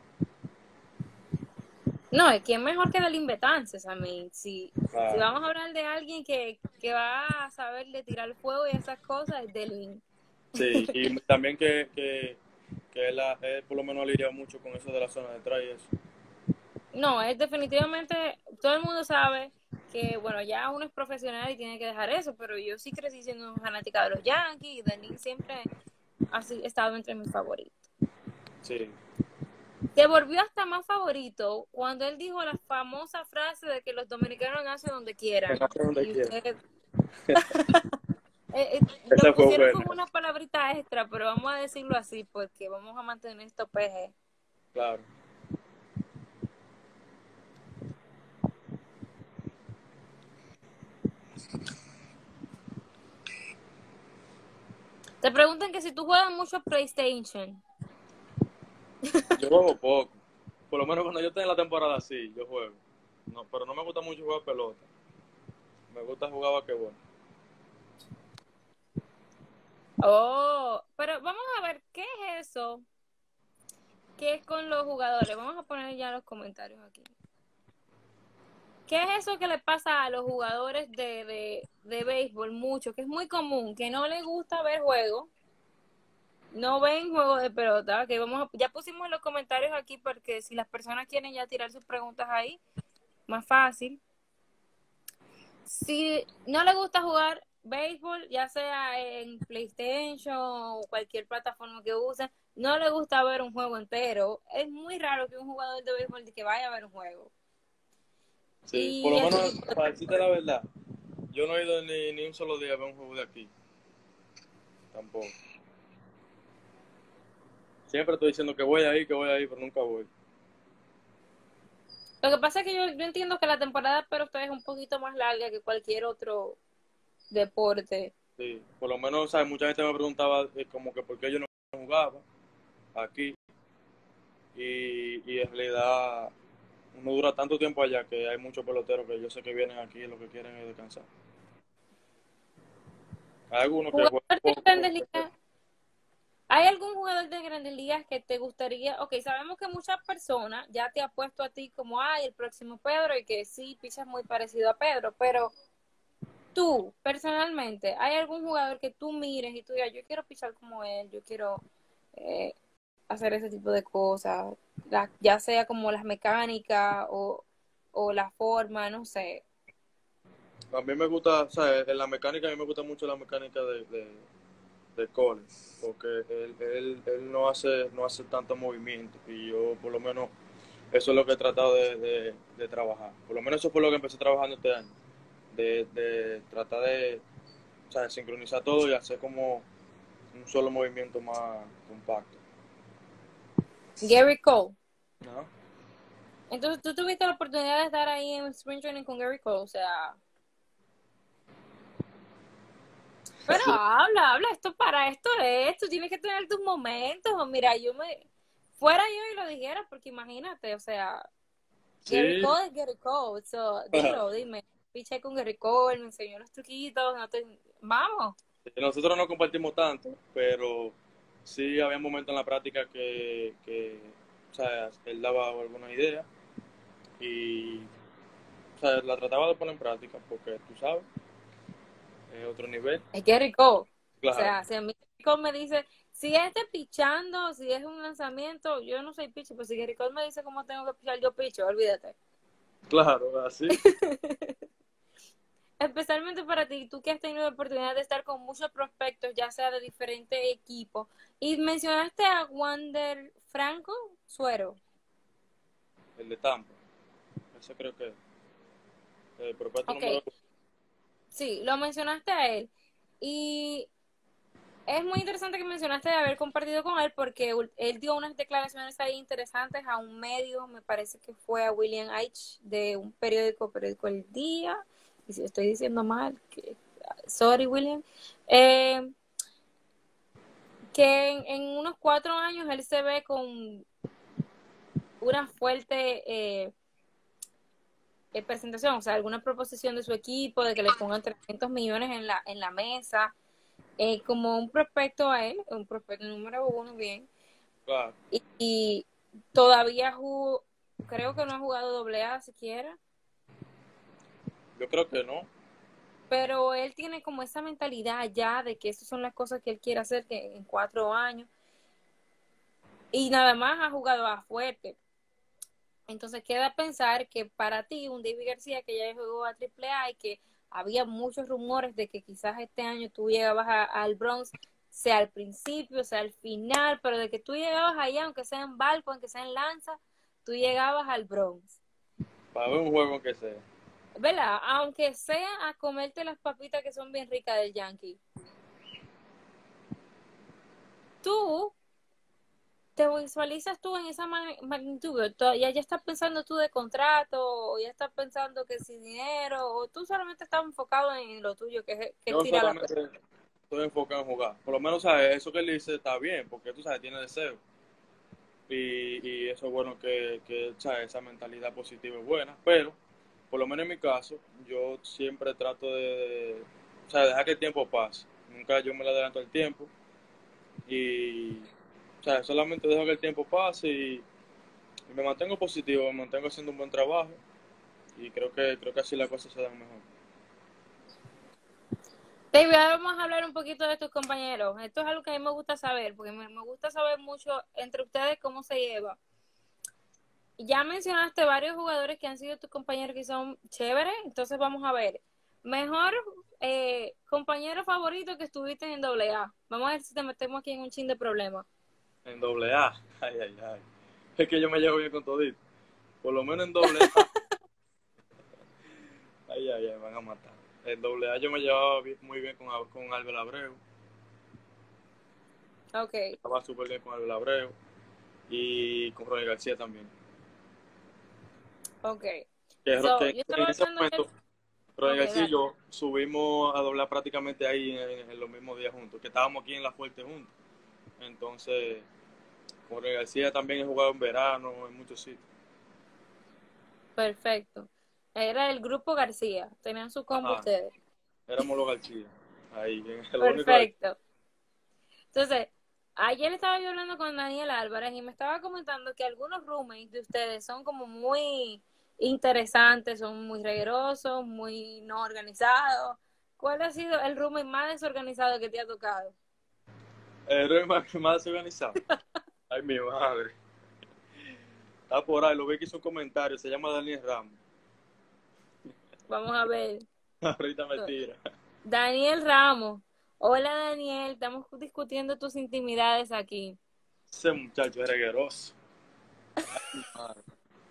No, es que es mejor que Delin Betances. A mí, si Claro. vamos a hablar de alguien que va a saber de tirar fuego y esas cosas, es Delin. Sí, y también que él por lo menos lidia mucho con eso de la zona de atrás y eso. No, es definitivamente, todo el mundo sabe que, bueno, ya uno es profesional y tiene que dejar eso, pero yo sí crecí siendo fanática de los Yankees y Delin siempre ha estado entre mis favoritos. Sí, Se volvió hasta más favorito cuando él dijo la famosa frase de que los dominicanos nacen donde que quieran. nace donde Y quiera. ustedes lo Esa fue pusieron buena, como una palabrita extra, pero vamos a decirlo así porque vamos a mantener esto PG. claro. Te preguntan que si tú juegas mucho PlayStation. Yo juego poco. Por lo menos cuando yo estoy en la temporada, sí, yo juego. No, pero no me gusta mucho jugar pelota. Me gusta jugar basquetbol. Oh, pero vamos a ver, ¿qué es eso? ¿Qué es con los jugadores? Vamos a poner ya los comentarios aquí. ¿Qué es eso que le pasa a los jugadores de béisbol mucho? Que es muy común, que no les gusta ver juegos, no ven juegos de pelota. Que ya pusimos los comentarios aquí porque si las personas quieren ya tirar sus preguntas ahí, más fácil. Si no les gusta jugar béisbol, ya sea en PlayStation o cualquier plataforma que usen, no le gusta ver un juego entero. Es muy raro que un jugador de béisbol que vaya a ver un juego. Sí, por Y lo ese menos, tipo de... para decirte la verdad, yo no he ido ni un solo día a ver un juego de aquí. Tampoco. Siempre estoy diciendo que voy a ir, pero nunca voy. Lo que pasa es que yo entiendo que la temporada para ustedes es un poquito más larga que cualquier otro deporte. Sí, por lo menos, ¿sabes? Mucha gente me preguntaba como que por qué yo no jugaba aquí. Y en realidad uno dura tanto tiempo allá que hay muchos peloteros que yo sé que vienen aquí y lo que quieren es descansar. Hay algunos que Jugador juegan de poco. Grandes Ligas, ¿hay algún jugador de Grandes Ligas que te gustaría? Ok, sabemos que muchas personas ya te han puesto a ti como, ay, el próximo Pedro, y que sí, pichas muy parecido a Pedro, pero tú, personalmente, ¿hay algún jugador que tú mires y tú digas, yo quiero pichar como él, yo quiero eh, hacer ese tipo de cosas, ya sea como las mecánicas o la forma, no sé? A mí me gusta, o sea, en la mecánica, a mí me gusta mucho la mecánica de Cole, porque él no hace tanto movimiento y yo por lo menos eso es lo que he tratado de trabajar. Por lo menos eso fue lo que empecé trabajando este año, de tratar o sea, de sincronizar todo y hacer como un solo movimiento más compacto. Gary Cole. ¿No? Entonces, tú tuviste la oportunidad de estar ahí en Spring Training con Gary Cole, o sea, pero Sí, habla, esto, tienes que tener tus momentos, o mira, fuera yo y lo dijera, porque imagínate, o sea, Gary sí. Cole es Gary Cole, so, dime, piché con Gary Cole, me enseñó los truquitos, vamos. Nosotros no compartimos tanto, pero sí había momentos en la práctica que o sea, él daba alguna idea y o sea, la trataba de poner en práctica porque tú sabes, es otro nivel. Es Gary Cole, o Claro, sea, si a mí Gary Cole me dice, si es de pichando, si es un lanzamiento, yo no soy pitcher, pero si Gary Cole me dice cómo tengo que pichar, yo picho, olvídate. claro, así. Especialmente para ti, tú que has tenido la oportunidad de estar con muchos prospectos, ya sea de diferentes equipos. Y mencionaste a Wander Franco Suero. El de Tampa, ese creo que es el propuesto Ok, número sí, lo mencionaste a él. Y es muy interesante que mencionaste de haber compartido con él porque él dio unas declaraciones ahí interesantes a un medio, me parece que fue a William H. de un periódico El Día. Y si estoy diciendo mal, que sorry, William, que en unos 4 años él se ve con una fuerte presentación, o sea, alguna proposición de su equipo, de que le pongan 300 millones en la mesa, como un prospecto a él, un prospecto número uno, bien, Claro, y todavía creo que no ha jugado doble A siquiera, yo creo que no. pero él tiene como esa mentalidad ya de que esas son las cosas que él quiere hacer que en 4 años, y nada más ha jugado a fuerte. Entonces queda pensar que para ti, un David García que ya jugó a AAA y que había muchos rumores de que quizás este año tú llegabas al Bronx, sea al principio, sea al final, pero de que tú llegabas allá, aunque sea en barco, aunque sea en lanza, tú llegabas al Bronx. Para ver un juego que sea. ¿Verdad? Aunque sea a comerte las papitas que son bien ricas del Yankee. Tú te visualizas tú en esa magnitud, ya estás pensando tú de contrato, o ya estás pensando que si dinero, o tú solamente estás enfocado en lo tuyo, que es Yo tirar la solamente pelota. estoy enfocado en jugar. Por lo menos, ¿sabes? Eso que él dice está bien, porque tú sabes, tiene deseo. Y eso es bueno que ¿sabes? Esa mentalidad positiva es buena. Pero, por lo menos en mi caso, yo siempre trato o sea, dejar que el tiempo pase. Nunca yo me le adelanto el tiempo. Y, o sea, solamente dejo que el tiempo pase y me mantengo positivo, me mantengo haciendo un buen trabajo. Y creo que así las cosas se dan mejor. David, ahora vamos a hablar un poquito de tus compañeros. Esto es algo que a mí me gusta saber, porque me gusta saber mucho entre ustedes cómo se lleva. Ya mencionaste varios jugadores que han sido tus compañeros que son chéveres, entonces vamos a ver. Mejor compañero favorito que estuviste en AA. Vamos a ver si te metemos aquí en un chin de problema. En doble A, ay, ay, ay. Es que yo me llevo bien con todito. Por lo menos en doble A, ay, ay, ay, van a matar. En doble A yo me llevaba muy bien con Albert Abreu. Ok, Estaba súper bien con Albert Abreu. Y con Ronnie García también. ok. Que Yo en estaba ese hablando momento, de... Ronnie Ok, García y dale. yo subimos a doblar prácticamente ahí en los mismos días juntos. Que estábamos aquí en La Fuerte juntos. Entonces, con Ronnie García también he jugado en verano, en muchos sitios. Perfecto. Era el grupo García. Tenían su combo Ajá, ustedes. éramos los García. Ahí, el único de aquí. Perfecto. Entonces, ayer estaba yo hablando con Daniel Álvarez y me estaba comentando que algunos roommates de ustedes son como muy interesantes, son muy reguerosos, muy no organizados. ¿Cuál ha sido el roommate más desorganizado que te ha tocado? El más desorganizado. Ay, mi madre. Está por ahí, lo vi que hizo un comentario. Se llama Daniel Ramos. Vamos a ver. Ahorita me tira. Daniel Ramos. Hola Daniel, estamos discutiendo tus intimidades aquí. Ese muchacho es regueroso. Ay, mi madre.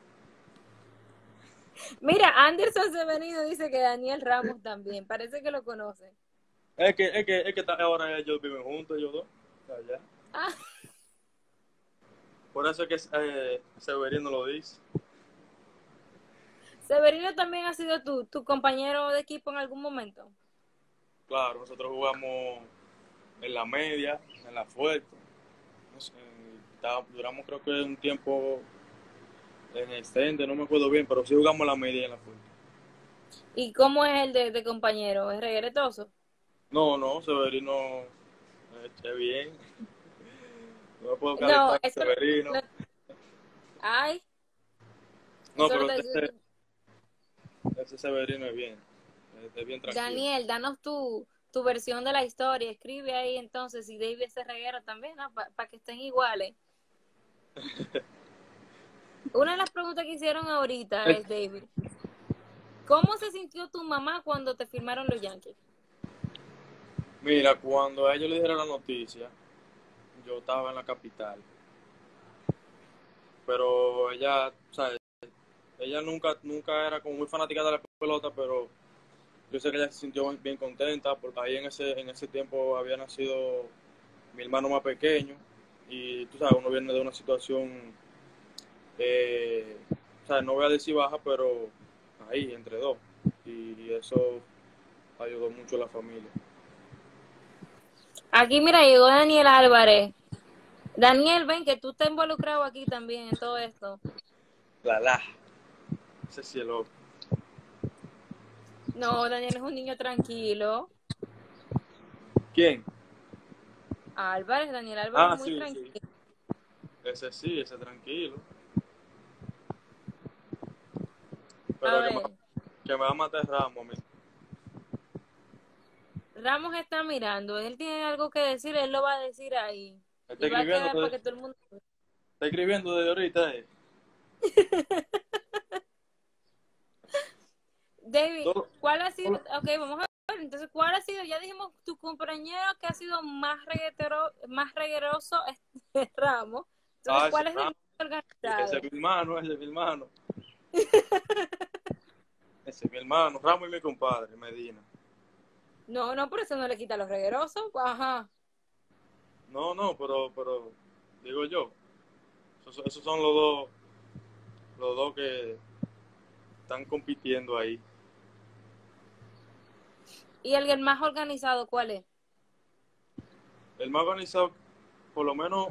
Mira, Anderson Severino dice que Daniel Ramos también, parece que lo conoce. Es que ahora ellos viven juntos, ellos dos. Allá. Ah, Por eso es que Severino lo dice. Severino también ha sido tu compañero de equipo en algún momento. Claro, nosotros jugamos en la media, en la fuerte. No sé, duramos creo que un tiempo en extende, no me acuerdo bien, pero sí jugamos en la media y en la fuerte. ¿Y cómo es el de compañero? ¿Es regretoso? No, no, Severino es bien. No me puedo No, calentar con Severino. ay, No, eso lo pero te ese Severino es bien. Es bien tranquilo. Daniel, danos tu versión de la historia. Escribe ahí entonces si David es reguero también, ¿no? Para que estén iguales. Una de las preguntas que hicieron ahorita es, David, ¿cómo se sintió tu mamá cuando te firmaron los Yankees? Mira, cuando a ellos le dijeron la noticia, yo estaba en la capital, pero ella, o sea, ella nunca era como muy fanática de la pelota, pero yo sé que ella se sintió bien contenta porque ahí en ese tiempo había nacido mi hermano más pequeño y tú sabes, uno viene de una situación, o sea, no voy a decir baja, pero ahí, entre dos. Y eso, ayudó mucho a la familia. Aquí, mira, llegó Daniel Álvarez. Daniel, ven que tú estás involucrado aquí también en todo esto. La. Ese sí es loco. No, Daniel es un niño tranquilo. ¿Quién? Álvarez, Daniel Álvarez es Ah, muy sí, sí. tranquilo. Ese sí, ese tranquilo. A Pero ver, que me va a matar Ramos a mí. Ramos está mirando. Él tiene algo que decir, él lo va a decir ahí. Está Y va a escribiendo, quedar para que todo el mundo... está escribiendo desde ahorita. David, Todo, ¿cuál ha sido? todo- Ok, vamos a ver. Entonces, ¿cuál ha sido? Ya dijimos tu compañero que ha sido más más regueroso este Ramos. Entonces, ese ¿cuál es el Ramos, más ese es organizado? mi hermano, ese es mi hermano. Ese es mi hermano, Ramos y mi compadre, Medina. No, no, por eso no le quita los reguerosos. Ajá. No, pero digo yo, esos son los dos que están compitiendo ahí. ¿Y el más organizado cuál es? El más organizado, por lo menos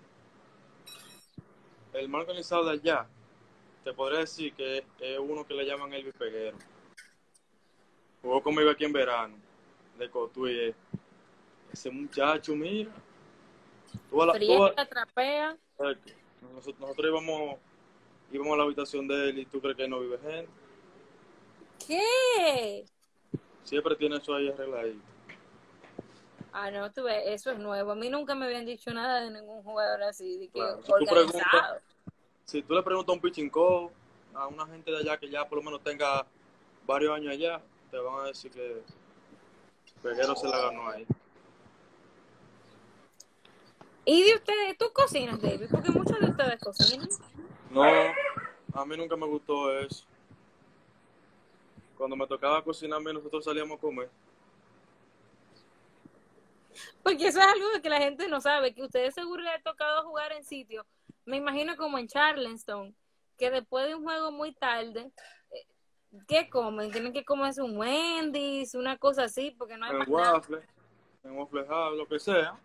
el más organizado de allá, te podría decir que es uno que le llaman Elvis Peguero. Jugó conmigo aquí en verano, de Cotuí. Ese muchacho, mira, Friega, trapea. nosotros íbamos a la habitación de él y tú crees que no vive gente. ¿Qué? Siempre tiene eso ahí arregladito. Ah, no, tú ves, eso es nuevo. A mí nunca me habían dicho nada de ningún jugador así, de que Claro, organizado. si tú le preguntas a un pichinco, a una gente de allá que ya por lo menos tenga varios años allá, te van a decir que Peguero se la ganó ahí. ¿Y de ustedes, tú cocinas, David? Porque muchos de ustedes cocinan. No, a mí nunca me gustó eso. Cuando me tocaba cocinarme, nosotros salíamos a comer. Porque eso es algo que la gente no sabe, que a ustedes seguro les ha tocado jugar en sitio. Me imagino como en Charleston, que después de un juego muy tarde, ¿qué comen? Tienen que comerse un Wendy's, una cosa así, porque no hay En más nada. waffle, en waffle house, lo que sea.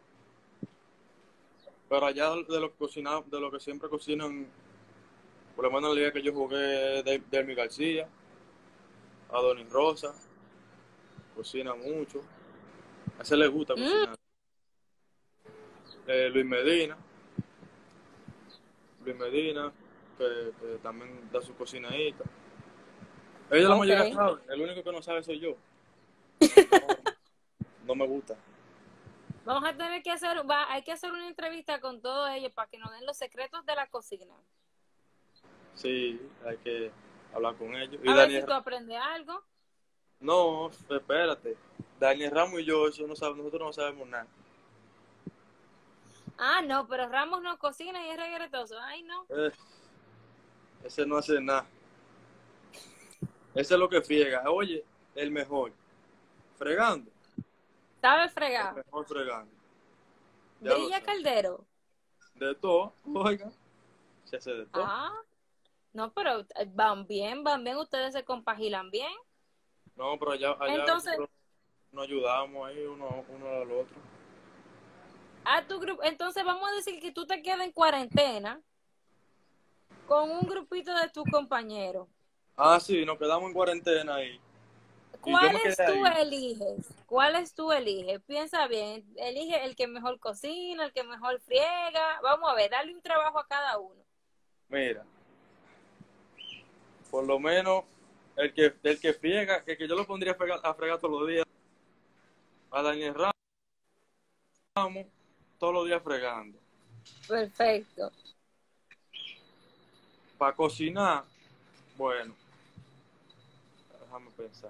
Pero allá de lo que de lo que siempre cocinan, por lo menos el día que yo jugué de Delmi García, a Donis Rosa, cocina mucho. A ese le gusta Mm, cocinar. Luis Medina, que también da su cocinadita. Ella la ok. mayoría sabe, el único que no sabe soy yo. No me gusta. Vamos a tener que hacer, hay que hacer una entrevista con todos ellos para que nos den los secretos de la cocina. Sí, hay que hablar con ellos. Y A ver si Daniel, tú aprendes algo. no, espérate. Daniel Ramos y yo, nosotros no sabemos nada. Ah, no, pero Ramos no cocina y es regretoso. Ay, no. Eh, ese no hace nada. Ese es lo que friega. Oye, el mejor. Fregando. ¿Sabe El fregar? mejor fregando. Ya lo Brilla sabes. Caldero. De todo, oiga. Se hace de todo. Ah, no, pero van bien, ustedes se compaginan bien. No, pero allá Entonces, nosotros nos ayudamos ahí uno al otro. a tu grupo, entonces vamos a decir que tú te quedas en cuarentena con un grupito de tus compañeros. Ah, sí, nos quedamos en cuarentena ahí. Y yo me quedé ¿Cuáles tú ahí. eliges? ¿Cuáles tú eliges? Piensa bien, elige el que mejor cocina, el que mejor friega. Vamos a ver, dale un trabajo a cada uno. Mira, por lo menos el que friega, que yo lo pondría a fregar todos los días, a Daniel Ramos, todos los días fregando. Perfecto. Para cocinar, bueno, déjame pensar.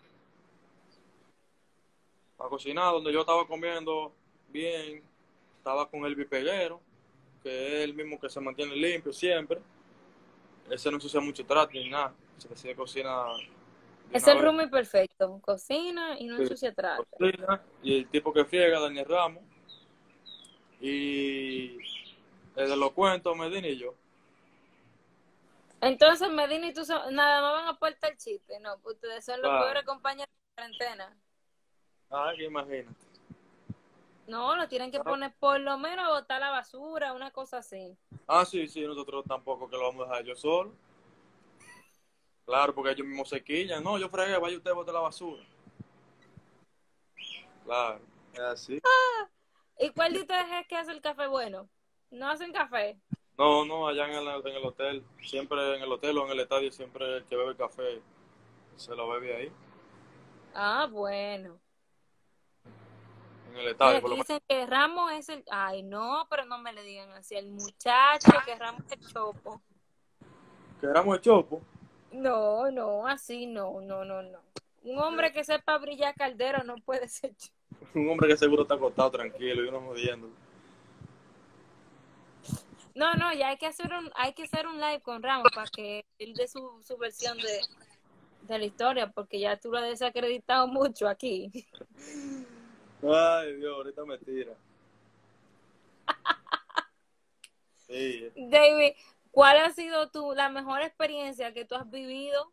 Para cocinar, donde yo estaba comiendo bien, estaba con el bipeguero, que es el mismo que se mantiene limpio siempre. Ese no se usa mucho trato ni nada, se cocina de Es una el vez. roomie perfecto. Cocina y no Sí, ensucia trato. cocina, y el tipo que friega, Daniel Ramos, y el de los cuentos, Medina y yo. Entonces, Medina y tú nada más van a aportar chiste. No, pues ustedes son los Claro, peores compañeros. cuarentena. Ah, que imagínate. No, lo tienen que poner por lo menos a botar la basura, una cosa así. Ah, sí, sí, nosotros tampoco que lo vamos a dejar yo solo. Claro, porque ellos mismos se quillan. No, yo fregué, vaya usted a botar la basura. Claro, es así. ¿Y cuál de ustedes es que hace el café bueno? ¿No hacen café? No, no, allá en el hotel, siempre en el hotel o en el estadio, siempre el que bebe café se lo bebe ahí. Ah, bueno. En el Mira, estadio, por aquí lo menos. dicen que Ramos es el... Ay, no, pero no me le digan así. El muchacho que Ramos es chopo. Que éramos el chopo. No, no, así no, no, no, no. Un hombre que sepa brillar caldero no puede ser chopo. Un hombre que seguro está acostado tranquilo y uno jodiendo. No, no, ya hay que hacer un live con Ramos para que él dé su versión de la historia, porque ya tú lo has desacreditado mucho aquí. Ay, Dios, ahorita me tira. Sí. David, ¿cuál ha sido la mejor experiencia que tú has vivido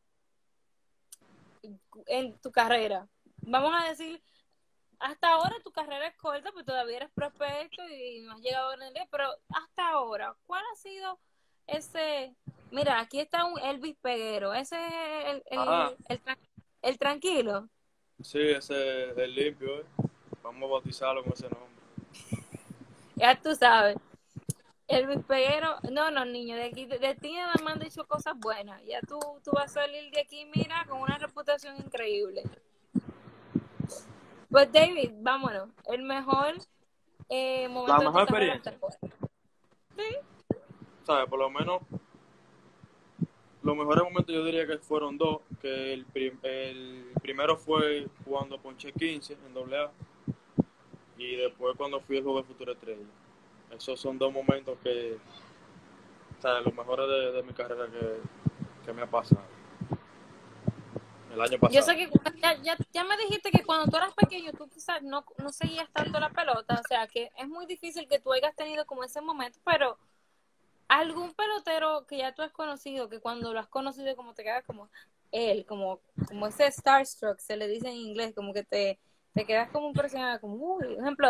en tu carrera? Vamos a decir, hasta ahora tu carrera es corta, pero todavía eres prospecto y no has llegado a el pero hasta ahora, ¿cuál ha sido ese? Mira, aquí está un Elvis Peguero, ese es Ajá, el tranquilo. sí, ese es el limpio, ¿eh? Vamos a bautizarlo con ese nombre. Ya tú sabes. Elvis Peguero, no, no, niño, de aquí, de ti nada más han dicho cosas buenas. Ya tú vas a salir de aquí, mira, con una reputación increíble. Pues David, vámonos. El mejor La momento de tu mejor carrera hasta experiencia, ahora. Sí. ¿sabes? Por lo menos los mejores momentos yo diría que fueron dos, que el primero fue cuando ponché 15 en AA y después cuando fui el juego de Futura Estrella. Esos son dos momentos que, ¿sabes? Los mejores de mi carrera que me ha pasado. El año Yo sé pasado. que ya me dijiste que cuando tú eras pequeño tú quizás no seguías tanto la pelota, o sea que es muy difícil que tú hayas tenido como ese momento, pero algún pelotero que ya tú has conocido, que cuando lo has conocido como te quedas como él, como ese starstruck, se le dice en inglés, como que te quedas como impresionada, como, uy, por ejemplo,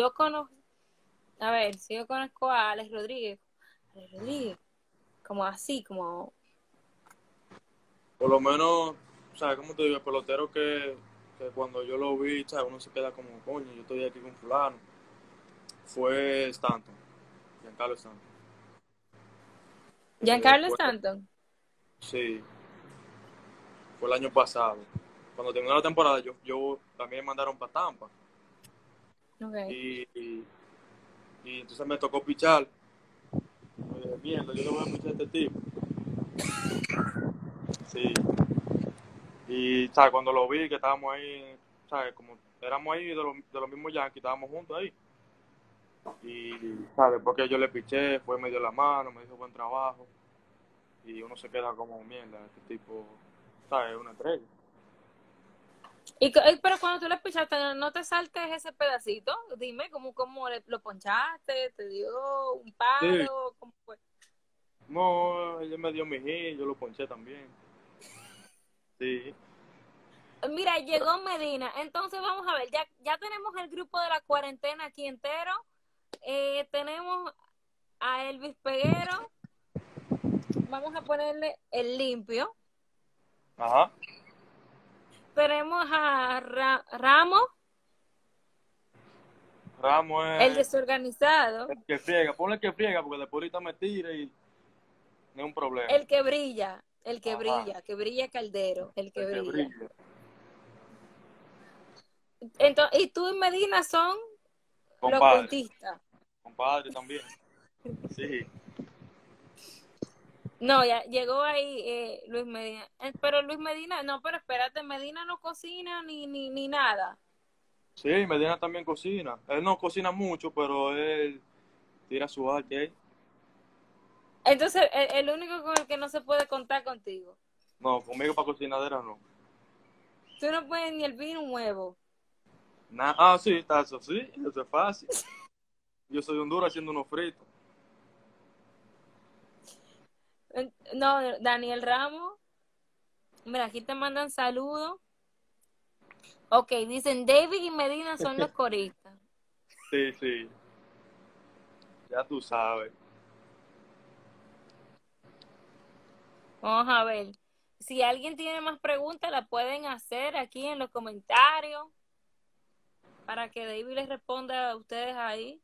si yo conozco a Alex Rodríguez, como así, como, Por lo menos, ¿sabes? Como te digo, el pelotero que cuando yo lo vi, ¿sabes? Uno se queda como, coño, yo estoy aquí con fulano. Fue Stanton, Giancarlo Stanton. Giancarlo Después, Stanton. sí, fue el año pasado. Cuando terminó la temporada, yo también me mandaron para Tampa. Okay. Y, y, y entonces me tocó pichar. Y dije, mierda, yo le voy a pichar a este tipo. Sí. Y, ¿sabes? Cuando lo vi, que estábamos ahí, ¿sabes? Como éramos ahí de los mismos Yankees, estábamos juntos ahí. Y, ¿sabes? Porque yo le piché, fue, me dio la mano, me hizo buen trabajo. Y uno se queda como, mierda, este tipo, ¿sabes? Es una estrella. Pero cuando tú le pichaste, no te saltes ese pedacito. Dime cómo lo ponchaste, te dio un Sí, palo, cómo fue. no, ella me dio mi hit, yo lo ponché también. Sí. Mira, llegó Medina. Entonces vamos a ver, ya tenemos el grupo de la cuarentena aquí entero. Tenemos a Elvis Peguero. Vamos a ponerle el limpio. Ajá. Tenemos a Ramos, Ramos el es desorganizado, el que friega, ponle el que friega, porque después ahorita me tira y no es un problema. el Ajá. que brilla Caldero, el que El que brilla. brilla. Entonces, y tú y Medina son los Compadre, puntistas. compadre también. Sí. No, ya llegó ahí Luis Medina. Pero Luis Medina, no, pero espérate, Medina no cocina ni nada. Sí, Medina también cocina. Él no cocina mucho, pero él tira su arte ahí. Entonces, el único con el que no se puede contar contigo. No, conmigo para cocinadera no. Tú no puedes ni el vino un huevo. Sí, está eso sí, eso es fácil. Yo soy de Honduras haciendo unos fritos. No, Daniel Ramos, mira, aquí te mandan saludos. Ok, dicen David y Medina son los coristas. Sí, sí, ya tú sabes. Vamos a ver. Si alguien tiene más preguntas, la pueden hacer aquí en los comentarios para que David les responda a ustedes ahí.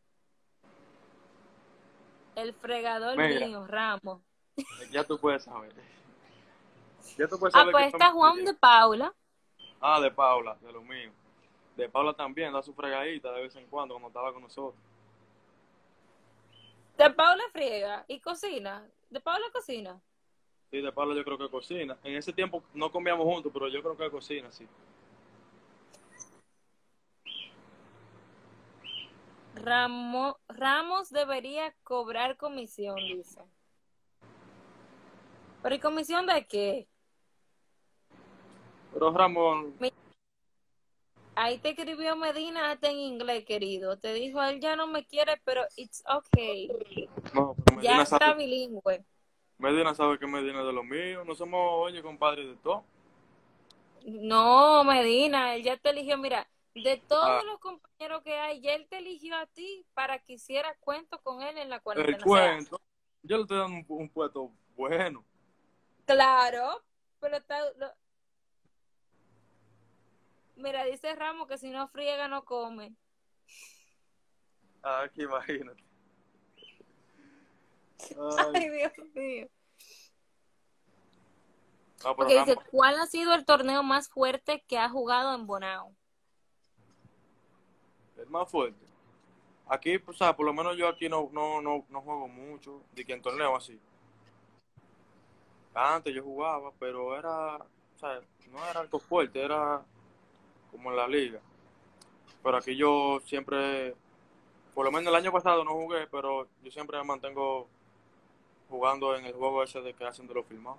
El fregador Mira, mío, Ramos. ya tú puedes saber. Ya tú puedes Ah, saber que pues fue está Juan mi. de Paula. Ah, de Paula, de lo mío. De Paula también, da su fregadita de vez en cuando estaba con nosotros. De Paula friega y cocina. De Paula cocina. Sí, de Paula yo creo que cocina. En ese tiempo no comíamos juntos, pero yo creo que cocina, sí. Ramos debería cobrar comisión, dice. ¿Pero y comisión de qué? Pero Ramón, Ahí te escribió Medina hasta en inglés, querido. Te dijo, él ya no me quiere, pero it's okay. no, pero Ya está bilingüe. Medina sabe que Medina es de lo mío. No somos, oye, compadres de todo. No, Medina, él ya te eligió. Mira, de Ah, todos los compañeros que hay, ya él te eligió a ti para que hicieras cuento con él en la el cuarentena. O sea, cuento. Yo le estoy dando un puesto bueno. claro, pero mira, dice Ramos que si no friega no come. Ah, que imagínate. Ay, Ay, Dios mío. no, Ok, pero dice, Ramón, ¿cuál ha sido el torneo más fuerte que ha jugado en Bonao? es más fuerte. Aquí, pues, o sea, por lo menos yo aquí no juego mucho, de que en torneo así. Antes yo jugaba, pero era, o sea, no era algo fuerte, era como en la liga. Pero aquí yo siempre, por lo menos el año pasado no jugué, pero yo siempre me mantengo jugando en el juego ese de que hacen de los filmados.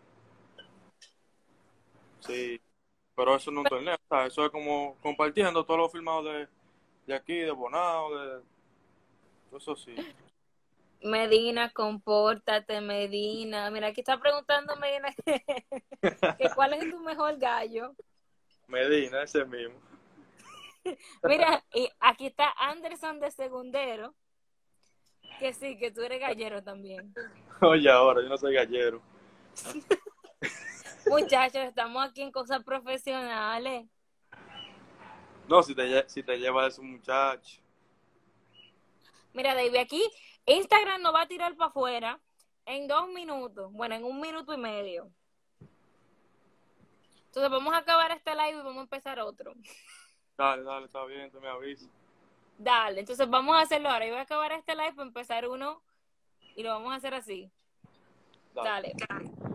Sí, pero eso no es un torneo, o sea, eso es como compartiendo todos los filmados de aquí, de Bonao, de eso sí. Medina, compórtate, Medina. Mira, aquí está preguntando Medina que cuál es tu mejor gallo. Medina, ese mismo. Mira, y aquí está Anderson de Segundero, que sí, que tú eres gallero también. Oye, ahora, yo no soy gallero. Muchachos, estamos aquí en cosas profesionales. No, si te lleva de su muchacho. Mira, David, aquí Instagram nos va a tirar para afuera en 2 minutos. Bueno, en 1 minuto y medio. Entonces vamos a acabar este live y vamos a empezar otro. Dale, dale, está bien, tú me avisas. Dale, entonces vamos a hacerlo ahora. Yo voy a acabar este live para empezar uno y lo vamos a hacer así. Dale. Dale.